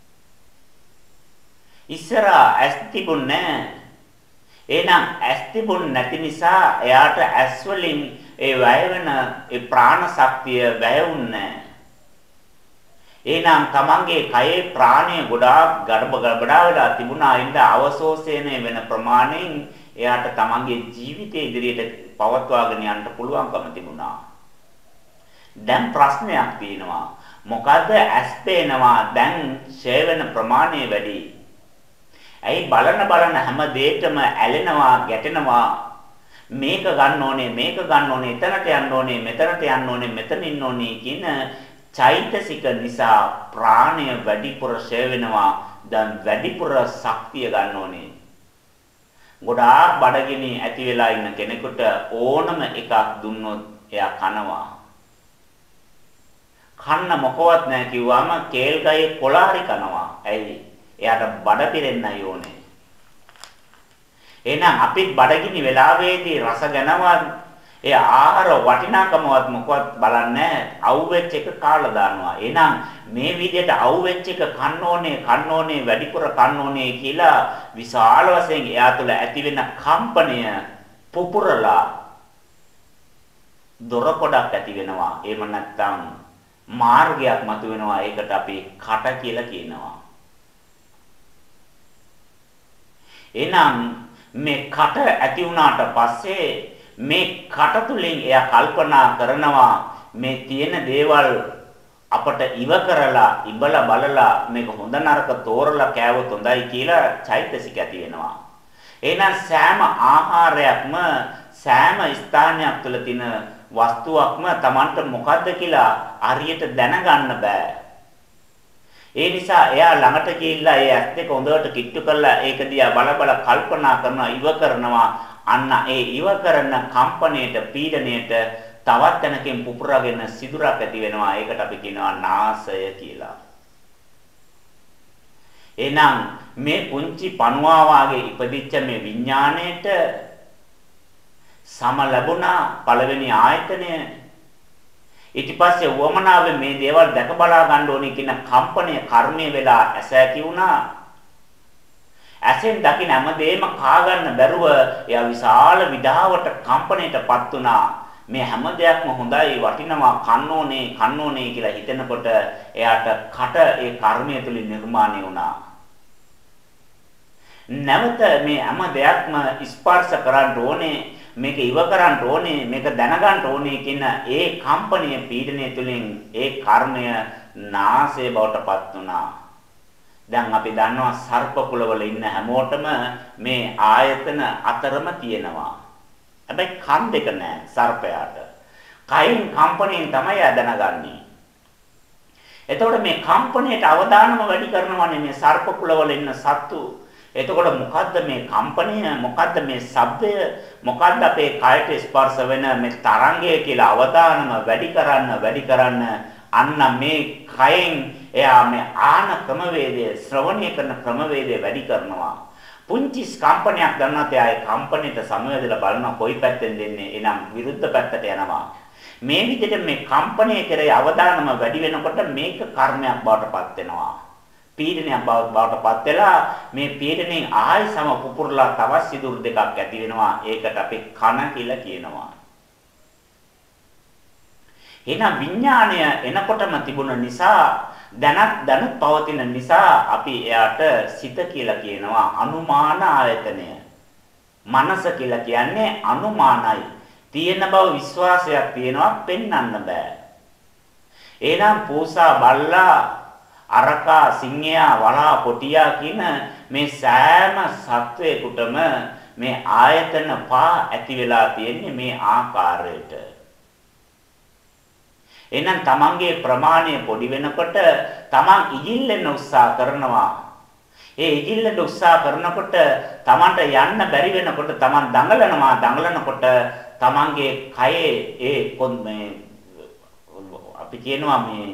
ඉස්සර ඇස් තිබුණේ නැහැ. එහෙනම් ඇස් තිබුණ නැති නිසා එයාට ඇස් වලින් ඒ වැය වෙන ඒ ප්‍රාණ ශක්තිය වැයුන්නේ නැහැ. එහෙනම් තමන්ගේ කයේ ප්‍රාණය ගොඩාක් ගඩබඩා වෙලා තිබුණා. ඉඳ අවශෝෂණය වෙන ප්‍රමාණයෙන් එයාට තමන්ගේ ජීවිතය ඉදිරියට පවත්වාගෙන යන්න පුළුවන්කම තිබුණා. දැන් ප්‍රශ්නයක් තියෙනවා. මොකද ඇස් පේනවා දැන් ඡය වෙන ප්‍රමාණය වැඩි. ඇයි බලන හැම දෙයකම ඇලෙනවා ගැටෙනවා. මේක ගන්න ඕනේ, මේක ගන්න ඕනේ, එතනට යන්න ඕනේ, මෙතනට යන්න ඕනේ, මෙතන ඉන්න ඕනේ කියන චෛතසික නිසා ප්‍රාණය වැඩිපුර ෂේ වෙනවා. දැන් වැඩිපුර ශක්තිය ගන්න ඕනේ. ගොඩාක් බඩගිනි ඇති වෙලා ඉන්න කෙනෙකුට ඕනම එකක් දුන්නොත් එයා කනවා. කන්න මොකවත් නැහැ කිව්වම කේල් ගහේ කොළ හරි කනවා. ඇයි? එයාට බඩ පිරෙන්නයි ඕනේ. එහෙනම් අපිත් බඩගිනි වෙලාවේදී රස ගැනවත් ඒ ආහාර වටිනාකමවත් මොකවත් බලන්නේ නැහැ. අවුෙච්ච එක කාලා දානවා. එහෙනම් මේ විදිහට අවුෙච්ච එක කන්න ඕනේ වැඩිපුර කන්න ඕනේ කියලා විශාල වශයෙන් එයා තුළ ඇති වෙන කම්පනය පුපුරලා දොර කොටක් ඇති වෙනවා. එහෙම නැත්නම් මාර්ගයක් මතුවෙනවා. ඒකට අපි කට කියලා කියනවා. එහෙනම් මේ කට ඇති වුණාට පස්සේ මේ කට තුලින් එයා කල්පනා කරනවා මේ තියෙන දේවල් අපට ඉව කරලා ඉබලා බලලා මේක හොඳ නරක තෝරලා කෑවොත් හොඳයි කියලා චෛතසික ඇති වෙනවා. එහෙනම් සෑම ආහාරයක්ම සෑම ස්ථානයක් තුළ තියෙන වස්තුවක්ම Tamanට මොකද්ද කියලා හරියට දැනගන්න බෑ. ඒ නිසා එයා ළඟට ගිහිල්ලා ඒ ඇස් දෙක හොඳට කිට්ටු කරලා ඒක දිහා බල බල කල්පනා කරනවා ඉව කරනවා. අන්න ඒ ඉව කරන කම්පණයට පීඩණයට තවත් තැනකින් පුපුරගෙන සිදුරක් ඇති වෙනවා. ඒකට අපි කියනවා නාසය කියලා. එහෙනම් මේ පුංචි පණුවා වාගේ ඉපදිච්ච මේ විඥාණයට සම ලැබුණා පළවෙනි ආයතනය. ඊට පස්සේ වමනාවේ මේ දේවල් දැක බලා ගන්න ඕනේ කියන කම්පණය කර්මය වෙලා ඇස ඇති වුණා. ඇසෙන් දකින හැමදේම කා ගන්න බැරුව එයා විශාල විඩාවට කම්පණයටපත් වුණා. මේ හැම දෙයක්ම හොඳයි වටිනවා කන්න ඕනේ කියලා හිතනකොට එයාට කට ඒ කර්මය තුලින් නිර්මාණය වුණා. නැවත මේ හැම දෙයක්ම ස්පර්ශ කරන්න ඕනේ, මේක ඉව කරන්න ඕනේ, මේක දැනගන්න ඕනේ කියන ඒ කම්පණය පීඩනය තුලින් ඒ කර්මය නාසය බවටපත් වුණා. දැන් අපි දන්නවා සර්ප කුලවල ඉන්න හැමෝටම මේ ආයතන අතරම තියෙනවා. හැබැයි කන් දෙක නැහැ සර්පයාට. කයින් කම්පණයෙන් තමයි දැනගන්නේ. එතකොට මේ කම්පණයට අවධානම වැඩි කරනවානේ මේ සර්ප කුලවල ඉන්න සත්තු. එතකොට මොකද්ද මේ කම්පණය? මොකද්ද මේ ශබ්දය? මොකද්ද අපේ කයට ස්පර්ශ වෙන මේ තරංගය කියලා අවධානම වැඩි කරන්න අන්න මේ කයෙන් එයා මේ ආන ක්‍රමවේදය ශ්‍රවණය කරන ක්‍රමවේදය වැඩි කරනවා. පුංචි කම්පනයක් ගන්නත් එයා ඒ කම්පණයට සමවැදලා බලන කොයි පැත්තෙන් දෙන්නේ එනම් විරුද්ධ පැත්තට යනවා. මේ විදිහට මේ කම්පණය කරේ අවධානම වැඩි වෙනකොට මේක කර්මයක් බවට පත් වෙනවා. පීඩනයක් බවට පත් වෙලා මේ පීඩණයෙන් ආයි සම පුපුරලා තවත් සිදුරු දෙකක් ඇති වෙනවා. ඒකට අපි කන කියලා කියනවා. එහෙනම් විඥාණය එනකොටම තිබුණ නිසා දැනුත් පවතින නිසා අපි එයාට සිත කියලා කියනවා. අනුමාන ආයතනය. මනස කියලා කියන්නේ අනුමානයි. තියෙන බව විශ්වාසයක් තියෙනවා පෙන්වන්න බෑ. එහෙනම් පූසා බල්ලා අරකා සිංහයා වලා කොටියා කියන මේ සෑම සත්වයකටම මේ ආයතන පහ ඇති වෙලා තියෙන්නේ මේ ආකාරයට. එහෙනම් තමන්ගේ ප්‍රමාණය පොඩි වෙනකොට තමන් ඉගිල්ලෙන්න උත්සාහ කරනවා. ඒ ඉගිල්ලෙන්න උත්සාහ කරනකොට තමන්ට යන්න බැරි වෙනකොට තමන් දඟලනකොට තමන්ගේ කයේ මේ අපි කියනවා මේ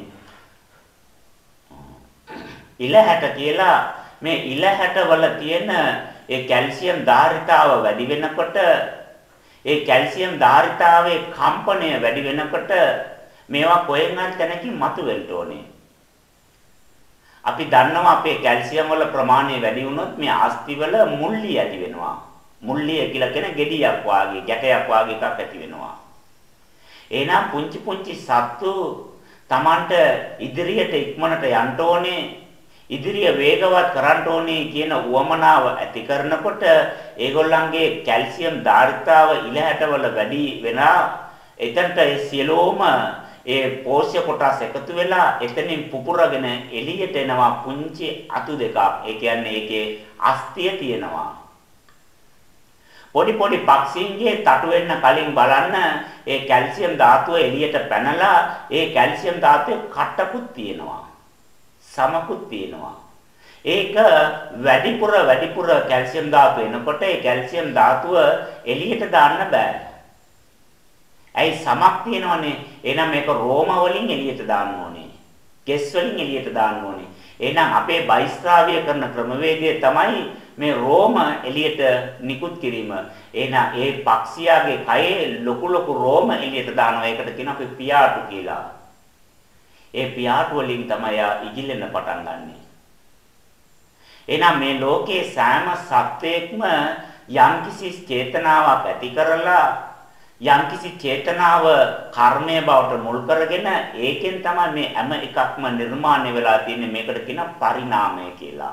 ඉලහැට කියලා මේ ඉලහැට වල තියෙන ඒ කැල්සියම් ධාරිතාව වැඩි වෙනකොට ඒ කැල්සියම් ධාරිතාවේ කම්පනය වැඩි වෙනකොට මේවා කොහෙන් හරි තැනකින් මතුවෙන්න ඕනේ. අපි දන්නවා අපේ කැල්සියම් වල ප්‍රමාණය වැඩි වුණොත් මේ අස්ථි වල මුල්ලිය ඇති වෙනවා. මුල්ලිය කියලා කියන ගෙඩියක් වාගේ, ගැටයක් වාගේ එකක් ඇති වෙනවා. එහෙනම් පුංචි සත්තු Tamanට ඉදිරියට ඉක්මනට යන්න ඕනේ, ඉදිරිය වේගවත් කරන්න ඕනේ කියන උවමනාව ඇති කරනකොට ඒගොල්ලන්ගේ කැල්සියම් ධාරිතාව ඉලහැටවල වැඩි වෙනා එතනට ඒ සියලෝම ඒ පෝෂ්‍ය කොටස් එකතු වෙලා එතනින් පුපුරගෙන එළියට එනවා පුංචි අතු දෙකක්. ඒ කියන්නේ ඒකේ අස්තිය තියෙනවා. පොඩි පොඩි පක්ෂීන්ගේ තටු වෙන්න කලින් බලන්න ඒ කැල්සියම් ධාතුව එළියට පැනලා ඒ කැල්සියම් ධාතුවේ කටකුත් තියෙනවා. සමකුත් තියෙනවා. ඒක වැඩිපුර කැල්සියම් ධාතුව එනකොට ඒ කැල්සියම් ධාතුව එළියට දාන්න බෑ. ඇයි සමක් තියෙනවනේ. එහෙනම් මේක රෝම වලින් එළියට දාන්න ඕනේ. කෙස් වලින් එළියට දාන්න ඕනේ. එහෙනම් අපේ බයිස්ත්‍රාවය කරන ක්‍රමවේදය තමයි මේ රෝම එළියට නිකුත් කිරීම. එහෙනම් ඒ පක්ෂියාගේ කයේ ලොකු රෝම එළියට දානවා. ඒකට කියනවා අපි පියාටු කියලා. ඒ පියාටු වලින් තමයි ඉගිලෙන්න පටන් ගන්නෙ. එහෙනම් මේ ලෝකේ සෑම සත්වයක්ම යම්කිසි චේතනාවක් ඇති කරලා යම්කිසි චේතනාව කර්මය බවට මුල් කරගෙන ඒකෙන් තමයි මේ හැම එකක්ම නිර්මාණය වෙලා තියෙන්නේ. මේකට කියනවා පරිණාමය කියලා.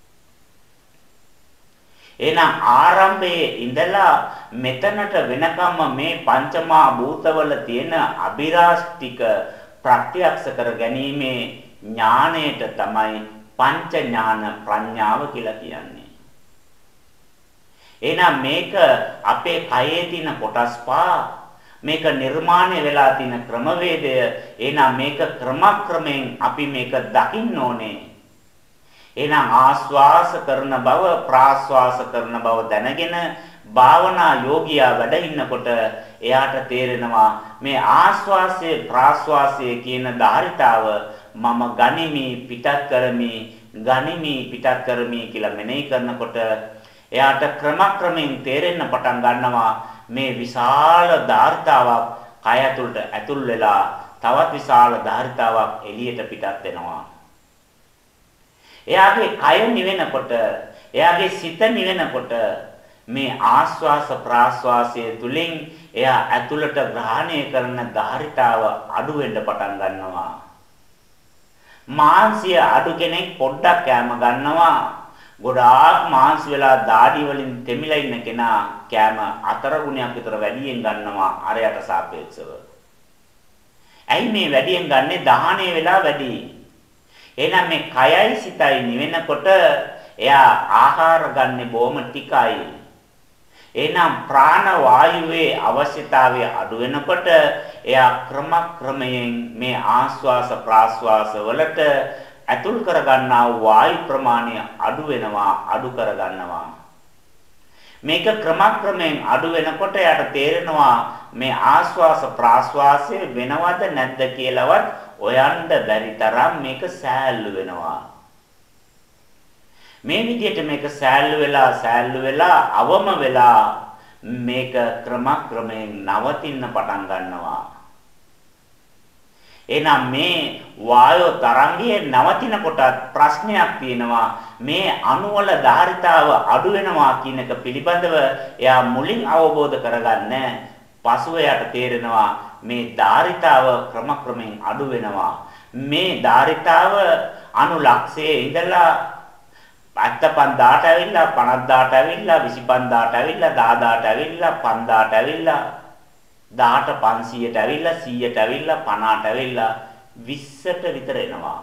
එහෙනම් ආරම්භයේ ඉඳලා මෙතනට වෙනකම්ම මේ පංචමා භූතවල තියෙන අභිරාෂ්ටික ප්‍රත්‍යක්ෂ කර ගැනීමේ ඥාණයට තමයි පංච ඥාන ප්‍රඥාව කියලා කියන්නේ. එහෙනම් මේක අපේ කයේ තියෙන කොටස් මේක නිර්මාණය වෙලා තියෙන ක්‍රමවේදය. එහෙනම් මේක ක්‍රමක්‍රමයෙන් අපි මේක දකින්න ඕනේ. එහෙනම් ආස්වාස කරන බව ප්‍රාස්වාස කරන බව දැනගෙන භාවනා යෝගියා වැඩ ඉන්නකොට එයාට තේරෙනවා මේ ආස්වාසයේ ප්‍රාස්වාසයේ කියන ධාරිතාව මම ගනිමි පිටත් කරමි කියලා මෙනෙහි කරනකොට එයාට ක්‍රමක්‍රමයෙන් තේරෙන්න පටන් ගන්නවා මේ විශාල ධාරිතාවක් කය ඇතුළට ඇතුල් වෙලා තවත් විශාල ධාරිතාවක් එළියට පිටත් වෙනවා. එයාගේ කය නිවෙනකොට එයාගේ සිත නිවෙනකොට මේ ආස්වාස ප්‍රාස්වාසයේ තුලින් එයා ඇතුළට ග්‍රහණය කරන ධාරිතාව අඩු වෙන්න පටන් ගන්නවා. මාංශය අඩු කෙනෙක් පොඩ්ඩක් කෑම ගන්නවා. ගොඩාක් මාංශ වෙලා දාඩි වලින් තෙමිලා ඉන්න කෙනා කෑම 4 ගුණයක් විතර වැඩියෙන් ගන්නවා අරයට සාපේක්ෂව. ඇයි මේ වැඩියෙන් ගන්නෙ? දහණය වෙලා වැඩි. එහෙනම් මේ කයයි සිතයි නිවෙනකොට එයා ආහාර ගන්නෙ බොහොම ටිකයි. එහෙනම් ප්‍රාණ වායුවේ අවශ්‍යතාවය අඩු වෙනකොට එයා ක්‍රමයෙන් මේ ආස්වාස ප්‍රාස්වාස වලට ඇතුල් කරගන්නා වායු ප්‍රමාණය අඩු කරගන්නවා. මේක ක්‍රමයෙන් අඩු වෙනකොට යාට තේරෙනවා මේ ආස්වාස ප්‍රාස්වාසයේ වෙනවද නැද්ද කියලාවත් ඔයන්න බැරි තරම් මේක සෑල්ලු වෙනවා. මේ විදිහට මේක සෑල්ලු වෙලා අවම වෙලා මේක ක්‍රමයෙන් නවතින්න පටන් ගන්නවා. එහෙනම් මේ වායෝ තරංගයේ නවතිනකොට ප්‍රශ්නයක් තියෙනවා. මේ අණුවල ධාරිතාව අඩු වෙනවා කියන එක පිළිබඳව එයා මුලින් අවබෝධ කරගන්න. පසුව එයාට තේරෙනවා මේ ධාරිතාව ක්‍රමයෙන් අඩු වෙනවා. මේ ධාරිතාව අණු ලක්ෂයේ ඉඳලා 75000ට ඇවිල්ලා 50000ට ඇවිල්ලා 25000ට ඇවිල්ලා 10000ට ඇවිල්ලා 5000ට ඇවිල්ලා 10ට 500ට ඇවිල්ලා 100ට ඇවිල්ලා 50ට ඇවිල්ලා 20ට විතර එනවා.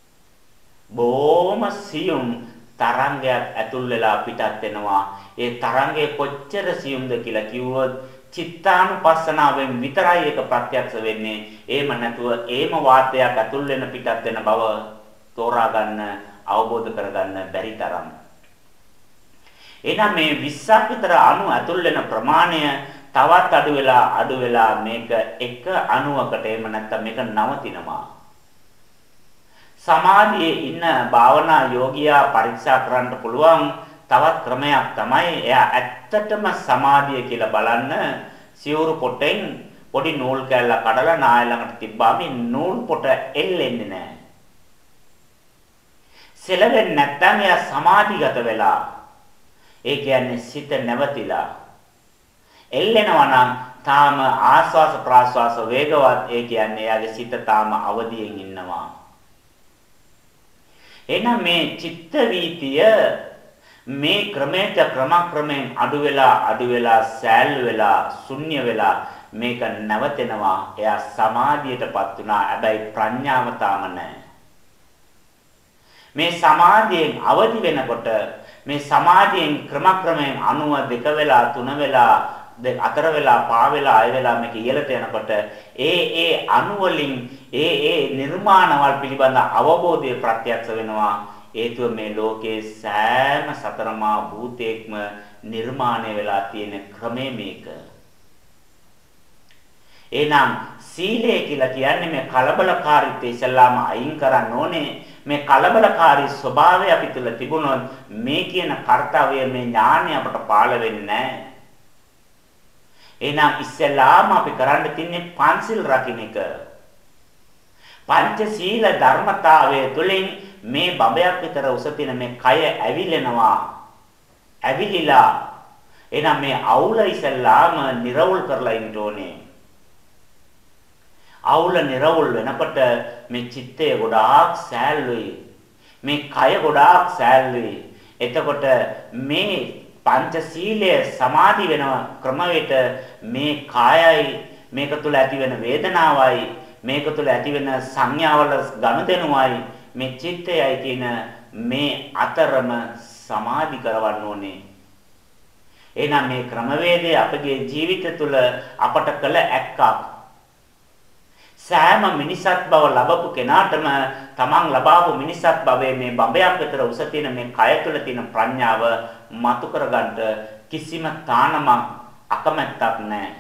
බොහොම සියුම් තරංගයක් ඇතුල් වෙලා පිටත් වෙනවා. ඒ තරංගය කොච්චර සියුම්ද කියලා කිව්වොත් චිත්තානුපස්සනාවෙන් විතරයි ඒක ප්‍රත්‍යක්ෂ වෙන්නේ. එහෙම නැතුව ඒම වාතයක් ඇතුල් වෙන පිටත් වෙන බව තෝරා ගන්න අවබෝධ කරගන්න බැරි තරම්. එහෙනම් මේ 20ක් විතර අණු ඇතුල් වෙන ප්‍රමාණය තවත් අඩු වෙලා මේක එක අණුවකට එහෙම නැත්නම් මේක නවතිනවා. සමාධියේ ඉන්න භාවනා යෝගියා පරීක්ෂා කරන්න පුළුවන් තවත් ක්‍රමයක් තමයි එයා ඇත්තටම සමාධිය කියලා බලන්න සිවුරු පොටෙන් පොඩි නූල් කෑල්ලක් කඩලා නාය ළඟට තිබ්බාම නූල් පොට එල්ලෙන්නේ නැහැ. සෙලවෙන්නේ නැත්නම් එයා සමාධිගත වෙලා. ඒ කියන්නේ සිත නැවතිලා. එල්ලෙනවා නම් තාම ආස්වාස ප්‍රාස්වාස වේගවත්. ඒ කියන්නේ එයාගේ සිත තාම අවදියෙන් ඉන්නවා. එහෙනම් මේ චිත්ත වීතිය මේ ක්‍රමයෙන් අඩු වෙලා සෑල්ලු වෙලා ශුන්‍ය වෙලා මේක නැවතෙනවා. එයා සමාධියටපත් වුණා. හැබැයි ප්‍රඥාව තාම නැහැ. මේ සමාධියෙන් අවදි වෙනකොට මේ සමාධියෙන් ක්‍රමක්‍රමයෙන් අණුව 2 වෙලා 3 වෙලා 4 වෙලා 5 වෙලා 6 වෙලා මේක ඉහළට යනකොට ඒ අණු වලින් ඒ නිර්මාණවල පිළිබඳ අවබෝධය ප්‍රත්‍යක්ෂ වෙනවා. හේතුව මේ ලෝකේ සෑම සතරමා භූතයක්ම නිර්මාණය වෙලා තියෙන ක්‍රමය මේක. එහෙනම් සීලය කියලා කියන්නේ මේ කලබලකාරීත්වය ඉස්සල්ලාම අයින් කරන්න ඕනේ. මේ කලබලකාරී ස්වභාවය අපි තුල තිබුණොත් මේ කියන කාර්යය මේ ඥානය අපට පාළ වෙන්නේ නැහැ. එහෙනම් ඉස්සල්ලාම අපි කරන්න තියන්නේ පංචිල් රකින්න එක. පංචශීල ධර්මතාවය තුළින් මේ බඹයක් විතර උස තියෙන මේ කය ඇවිලෙනවා. ඇවිලිලා එහෙනම් මේ අවුල ඉස්සල්ලාම නිර්වුල් කරලා ඉන්න ඕනේ. අවුල නිර්වුල් වෙනකොට මේ චිත්තය ගොඩාක් සෑල්ලුයි. මේ කය ගොඩාක් සෑල්ලුයි. එතකොට මේ පංචශීලය සමාධි වෙන ක්‍රමයට මේ කායයි මේක තුල ඇති වෙන වේදනාවයි මේක තුල ඇති වෙන සංඥාවල ගනුදෙනුවයි මේ චිත්තයයි කියන මේ අතරම සමාධි කරවන්න ඕනේ. එහෙනම් මේ ක්‍රමවේදය අපගේ ජීවිත තුළ අපට කළ හැක්කක්. සෑම මිනිසත් බව ලැබපු කෙනාටම තමන් ලබාවු මිනිසත් භවයේ මේ බඹයක් විතර උස තියෙන මේ කය තුළ තියෙන ප්‍රඥාව මතු කරගන්න කිසිම තානමක් අකමැත්තක් නැහැ.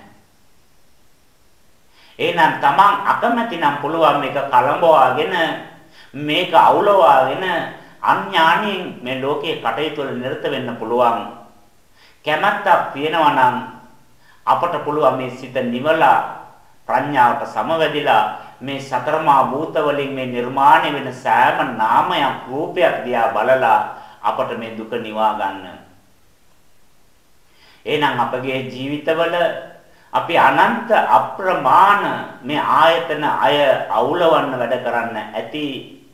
එහෙනම් තමන් අකමැති නම් පුළුවන් මේක කලඹවාගෙන මේක අවුලවාගෙන අඥාණයෙන් මේ ලෝකයේ කටයුතු වල නිරත වෙන්න පුළුවන්. කැමැත්තක් තියෙනවා නම් අපට පුළුවන් මේ සිත නිවලා ප්‍රඥාවට සමවැදිලා මේ සතරමා භූත වලින් මේ නිර්මාණය වෙන සෑම නාමයක් රූපයක් දිහා බලලා අපට මේ දුක නිවා ගන්න. එහෙනම් අපගේ ජීවිතවල අපි අනන්ත අප්‍රමාණ මේ ආයතන අය අවුලවන්න වැඩ කරන්න ඇති.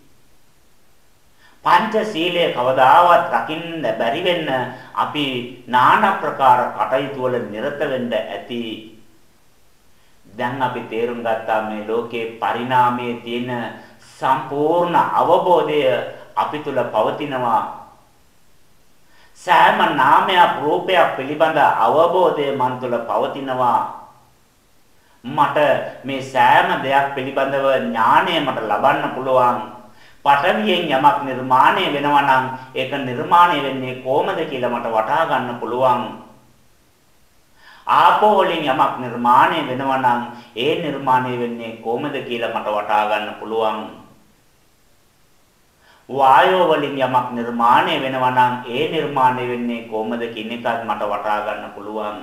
පංචශීලය කවදාවත් රකින්න බැරි වෙන්න අපි নানা ප්‍රකාර කටයුතු වල නිරත වෙන්න ඇති. දැන් අපි තේරුම් ගත්තා මේ ලෝකේ පරිණාමයේ තියෙන සම්පූර්ණ අවබෝධය අපි තුල පවතිනවා. සෑම නාමයක් රූපයක් පිළිබඳ අවබෝධය මන් තුල පවතිනවා. මට මේ සෑම දෙයක් පිළිබඳව ඥාණය මට ලබන්න පුළුවන්. පඨවියෙන් යමක් නිර්මාණය වෙනවා නම් ඒක නිර්මාණය වෙන්නේ කොහොමද කියලා මට වටහා ගන්න පුළුවන්. ආපෝ වලින් යමක් නිර්මාණය වෙනවා නම් ඒ නිර්මාණය වෙන්නේ කොහොමද කියලා මට වටහා ගන්න පුළුවන්. වායෝ වලින් යමක් නිර්මාණය වෙනවා නම් ඒ නිර්මාණය වෙන්නේ කොහොමද කියන එකත් මට වටහා ගන්න පුළුවන්.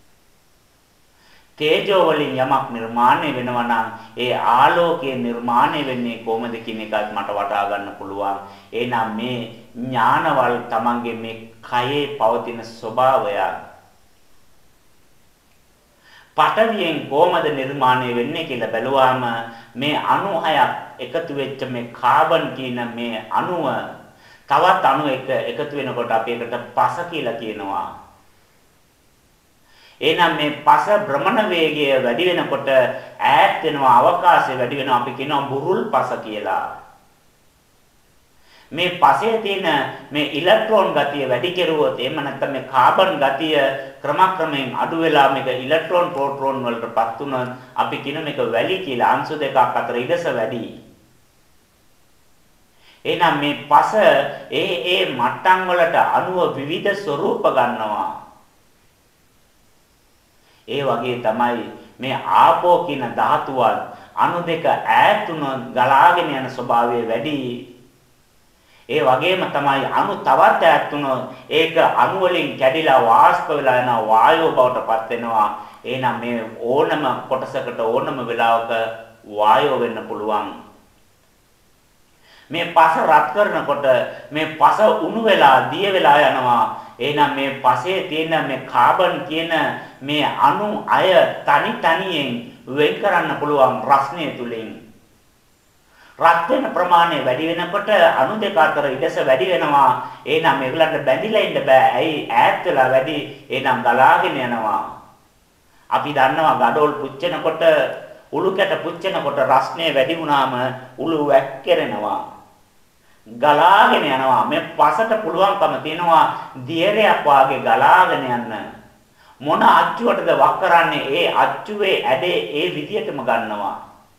තේජෝ වලින් යමක් නිර්මාණය වෙනවා නම් ඒ ආලෝකයේ නිර්මාණය වෙන්නේ කොහොමද කියන එකත් මට වටහා ගන්න පුළුවන්. එහෙනම් මේ ඥානවල Tamange මේ කයේ පවතින ස්වභාවය පඨවියෙන් කොහොමද නිර්මාණය වෙන්නේ කියලා බැලුවාම මේ අණු හයක් එකතු වෙච්ච මේ කාබන් කියන මේ අණුව තවත් අණු එක එකතු වෙනකොට අපි ඒකට පස කියලා කියනවා. එහෙනම් මේ පස භ්‍රමණ වේගය වැඩි වෙනකොට ඈත් වෙනවා අවකාශය වැඩි වෙනවා අපි කියනවා බුරුල් පස කියලා. මේ පසේ තියෙන මේ ඉලෙක්ට්‍රෝන ගතිය වැඩි කෙරුවොත් එහෙම නැත්නම් මේ කාබන් ගතිය ක්‍රමක්‍රමයෙන් අඩු වෙලා මේක ඉලෙක්ට්‍රෝන ප්‍රෝටෝන වලටපත් වුණොත් අපි කියන මේක වැලි කියලා අංශු දෙකක් අතර ඉඩස වැඩි. එහෙනම් මේ පස ඒ මට්ටම් වලට අනුව විවිධ ස්වරූප ගන්නවා. ඒ වගේ තමයි මේ ආපෝ කියන ධාතුවත් අණු දෙක ඈත් වුණොත් ගලාගෙන යන ස්වභාවය වැඩි. ඒ වගේම තමයි අණු තවත් ඈත් වුණොත් ඒක අණු වලින් කැඩිලා වාෂ්ප වෙලා යන වායෝ බවට පත් වෙනවා. එහෙනම් මේ ඕනම කොටසකට ඕනම වෙලාවක වායෝ වෙන්න පුළුවන්. මේ පස රත් කරනකොට මේ පස උණු වෙලා දිය වෙලා යනවා. එහෙනම් මේ පසේ තියෙන මේ කාබන් කියන මේ අණු අය තනි තනියෙන් වෙන් කරන්න පුළුවන් රස්නේ තුලින්. රත් වෙන ප්‍රමාණය වැඩි වෙනකොට අණු දෙක අතර ඉඩස වැඩි වෙනවා. එහෙනම් මේගොල්ලන්ට බැඳිලා ඉන්න බෑ. ඇයි ඈත් වෙලා වැඩි. එහෙනම් ගලාගෙන යනවා. අපි දන්නවා gadol පුච්චනකොට උළු කැට පුච්චනකොට රස්නේ වැඩි වුණාම උළු වැක්කිරෙනවා. ගලාගෙන යනවා. මේ පසට පුළුවන්කම තියෙනවා දියරයක් වාගේ ගලාගෙන යන්න. මොන අච්චුවටද වක් කරන්නේ? ඒ අච්චුවේ ඇඩේ ඒ විදියටම ගන්නවා.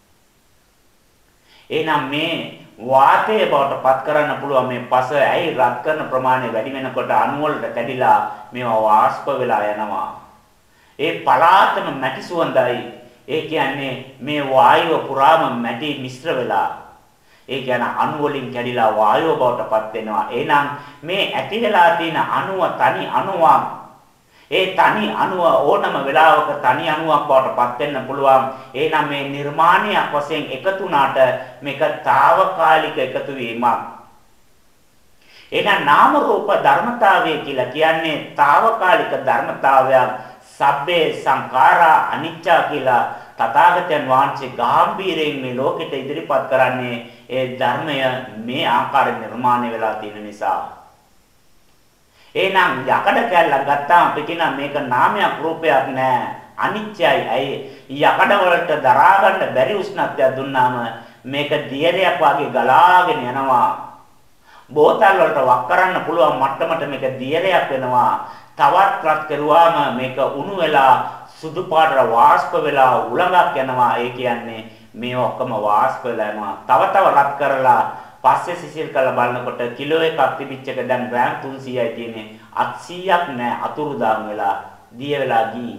එහෙනම් මේ වාතය බවට පත් කරන්න පුළුවන් මේ පස ඇයි රත් කරන ප්‍රමාණය වැඩි වෙනකොට අණු වලට කැඩිලා මේවා වාෂ්ප වෙලා යනවා. ඒ පලාතම මැටි සුවඳයි. ඒ කියන්නේ මේ වායුව පුරාම මැටි මිශ්‍ර වෙලා. ඒ කියන්නේ අණු වලින් කැඩිලා වායුව බවට පත් වෙනවා. එහෙනම් මේ ඇති වෙලා තියෙන අණුව තනි අණුවක්. ඒ තනි අණුව ඕනම වෙලාවක තනි අණුවක් බවට පත් වෙන්න පුළුවන්. එහෙනම් මේ නිර්මාණයක් වශයෙන් එකතු වුණාට මේක తాවකාලික එකතු වීමක්. එහෙනම් නාම රූප ධර්මතාවය කියලා කියන්නේ తాවකාලික ධර්මතාවයක්. සබ්බේ සංඛාරා අනිච්චා කියලා තථාගතයන් වහන්සේ ගැඹීරයෙන් මේ ලෝකෙට ඉදිරිපත් කරන්නේ ඒ ධර්මය මේ ආකාර නිර්මාණය වෙලා තියෙන නිසා. එහෙනම් යකඩ කැල්ලක් ගත්තාම අපි කියන මේක නාමයක් රූපයක් නෑ අනිත්‍යයි. ඇයි යකඩ වලට දරා ගන්න බැරි උෂ්ණත්වයක් දුන්නාම මේක දියරයක් වගේ ගලාගෙන යනවා. බෝතල් වලට වක් කරන්න පුළුවන් මට්ටමට මේක දියරයක් වෙනවා. තවත් රත් කරුවාම මේක උණු වෙලා සුදු පාට වාෂ්ප වෙලා උලඟක් යනවා. ඒ කියන්නේ මේ ඔක්කොම වාෂ්ප වෙලා යනවා. තව රත් කරලා පස්සේ සිසිල් කරලා බලනකොට කිලෝ එකක් තිබිච්ච එක දැන් ග්‍රෑම් 300යි තියෙන්නේ. 800ක් නෑ අතුරුදාන් වෙලා දිය වෙලා ගිහින්.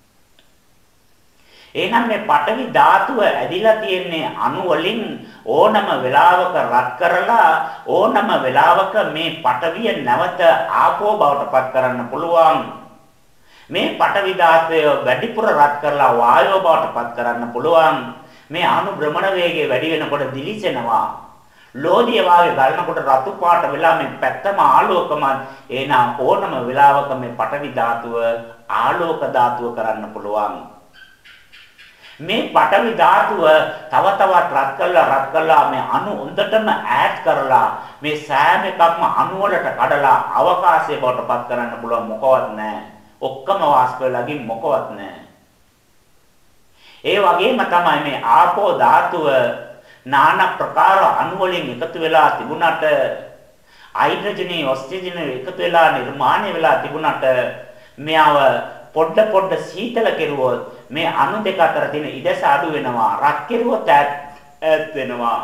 එහෙනම් මේ පඨවි ධාතුව ඇදිලා තියෙන්නේ අණු වලින් ඕනම වෙලාවක රත් කරලා ඕනම වෙලාවක මේ පඨවිය නැවත ආපෝ බවට පත් කරන්න පුළුවන්. මේ පඨවි ධාතුව වැඩිපුර රත් කරලා වායෝ බවට පත් කරන්න පුළුවන්. මේ අණු භ්‍රමණ වේගය වැඩි වෙනකොට දිලිසෙනවා. ලෝධිය වාගේ ගලනකොට රතු පාට වෙලා මේ පැත්තම ආලෝකමත්. එහෙනම් ඕනම වෙලාවක මේ පඨවි ධාතුව ආලෝක ධාතුව කරන්න පුළුවන්. මේ පඨවි ධාතුව තව තවත් රත් කළා මේ අණු හොඳටම ඈඩ් කරලා මේ සෑම එකක්ම අණු වලට කඩලා අවකාශය බවට පත් කරන්න පුළුවන්. මොකවත් නැහැ. ඔක්කොම වාෂ්ප වෙලා ගින් මොකවත් නැහැ. ඒ වගේම තමයි මේ ආපෝ ධාතුව නානා ප්‍රකාර අණු වලින් එකතු වෙලා තිබුණාට හයිඩ්‍රජනේ ඔක්සිජනේ එකතු වෙලා නිර්මාණය වෙලා තිබුණාට මෙයව පොඩ සීතල කෙරුවොත් මේ අණු දෙක අතර තියෙන ඉඩස අඩු වෙනවා. රත් කෙරුවොත් ඈත් වෙනවා.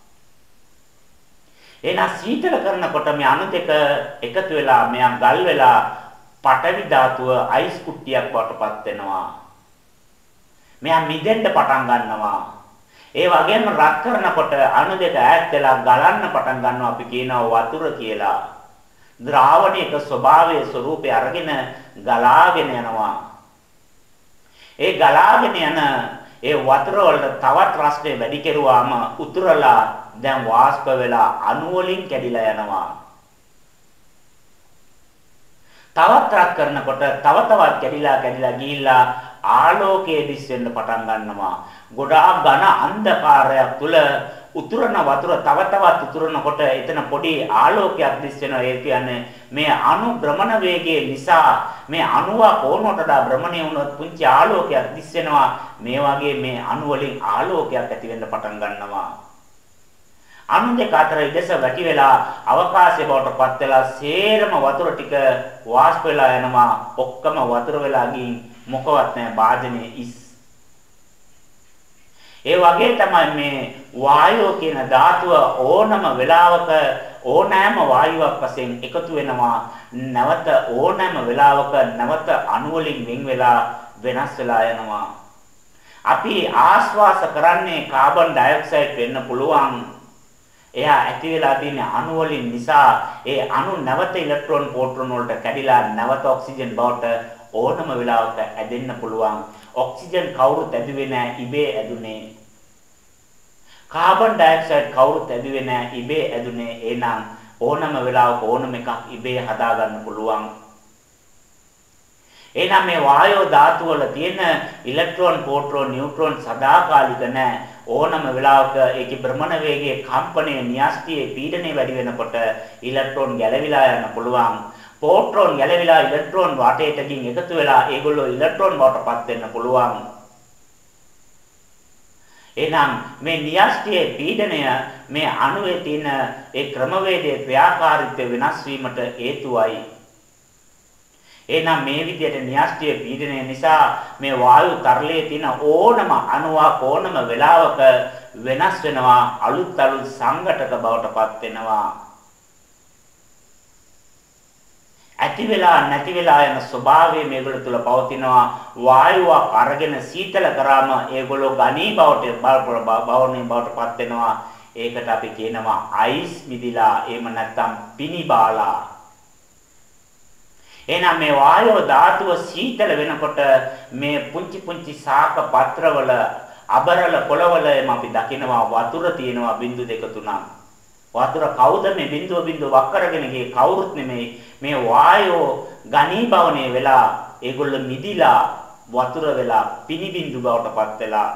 එහෙනම් සීතල කරනකොට මේ අණු දෙක එකතු වෙලා මෙයන් ගල් වෙලා පඨවි ධාතුව අයිස් කුට්ටියක් වටපත් වෙනවා. මෙයා මිදෙන්න පටන් ගන්නවා. ඒ වගේම රත් කරනකොට අණු දෙක ඈත් වෙලා ගලන්න පටන් ගන්නවා. අපි කියනවා වතුර කියලා. ද්‍රාවණයක ස්වභාවයේ ස්වરૂපය අරගෙන ගලාගෙන යනවා. ඒ ගලාගෙන යන ඒ වතුර වලට තවත් රසය වැඩි කෙරුවාම උතුරලා දැන් වාෂ්ප වෙලා අණු වලින් කැඩිලා යනවා. තවත් රත් කරනකොට තව තවත් කැඩිලා ගිහිල්ලා ආලෝකයේ දිස් වෙන්න පටන් ගන්නවා. ගොඩාක් ඝන අන්ධකාරයක් තුල උතුරන වතුර තව තවත් උතුරනකොට එතන පොඩි ආලෝකයක් දිස් වෙනවා. ඒ කියන්නේ මේ අණු භ්‍රමණ වේගයේ නිසා මේ අණුව කොනොටද භ්‍රමණය වුණොත් පුංචි ආලෝකයක් දිස් වෙනවා. මේ වගේ මේ අණු වලින් ආලෝකයක් ඇති වෙන්න පටන් ගන්නවා. අණු දෙක අතර ඉඩස වැටි වෙලා අවකාශය බවට පත් වෙලා සේරම වතුර ටික වාෂ්ප වෙලා යනවා. ඔක්කොම වතුර වෙලා ගින් මොකවත් නැහැ වාදනයේ ඉස්. ඒ වගේ තමයි මේ වායෝ කියන ධාතුව ඕනම වෙලාවක ඕනෑම වායුවක් වශයෙන් එකතු වෙනවා. නැවත ඕනෑම වෙලාවක නැවත අණු වලින් වෙන් වෙලා වෙනස් වෙලා යනවා. අපි ආශ්වාස කරන්නේ කාබන් ඩයොක්සයිඩ් වෙන්න පුළුවන්. එයා ඇති වෙලා තියෙන අණු වලින් නිසා ඒ අණු නැවත ඉලෙක්ට්‍රෝන ප්‍රෝටෝන වලට කැඩිලා නැවත ඔක්සිජන් බවට ඕනම වෙලාවක ඇදෙන්න පුළුවන්. ඔක්සිජන් කවුරුත් ඇදුවේ නැහැ ඉබේ ඇදුනේ. කාබන් ඩයොක්සයිඩ් කවුරුත් ඇදුවේ නැහැ ඉබේ ඇදුනේ. එහෙනම් ඕනම වෙලාවක ඕනම එකක් ඉබේ හදා ගන්න පුළුවන්. එහෙනම් මේ වායෝ ධාතු වල තියෙන ඉලෙක්ට්‍රෝන ප්‍රෝටෝන නියුට්‍රෝන සදාකාලික නැහැ. ඕනම වෙලාවක ඒකේ භ්‍රමණ වේගයේ කම්පනයේ න්‍යෂ්ටියේ පීඩනය වැඩි වෙනකොට ඉලෙක්ට්‍රෝන ගැලවිලා යන්න පුළුවන්. ප්‍රෝටෝන ගැලවිලා ඉලෙක්ට්‍රෝන වාටයට ගින් එකතු වෙලා ඒගොල්ලෝ ඉලෙක්ට්‍රෝන බවට පත් වෙන්න පුළුවන්. එහෙනම් මේ න්‍යෂ්ටියේ පීඩනය මේ අණුවේ තියෙන ඒ ක්‍රමවේදයේ ක්‍රියාකාරීත්වය වෙනස් වීමට හේතුවයි. එහෙනම් මේ විදිහට න්‍යෂ්ටියේ පීඩනය නිසා මේ වායු තරලයේ තියෙන ඕනම අණුවක් ඕනම වෙලාවක වෙනස් වෙනවා, අලුත් සංඝටක බවට පත් වෙනවා. ඇති වෙලා නැති වෙලා යන ස්වභාවය මේගොල්ලෝ තුල පවතිනවා. වායුවක් අරගෙන සීතල කරාම ඒගොල්ලෝ ඝනී බවට පත් වෙනවා. ඒකට අපි කියනවා අයිස් මිදිලා, එහෙම නැත්නම් පිනිබාලා. එහෙනම් මේ වායෝ ධාතුව සීතල වෙනකොට මේ පුංචි පුංචි ශාක පත්‍රවල අබරල පොළවල අපි දකිනවා වතුර තියෙනවා බිඳු දෙක තුනක්. වතුර කවුද මේ බිඳුව වක් කරගෙන ගියේ? කවුරුත් නෙමෙයි. මේ වායෝ ඝනීභවණය වෙලා ඒගොල්ල මිදිලා වතුර වෙලා පිනි බිඳු බවට පත් වෙලා.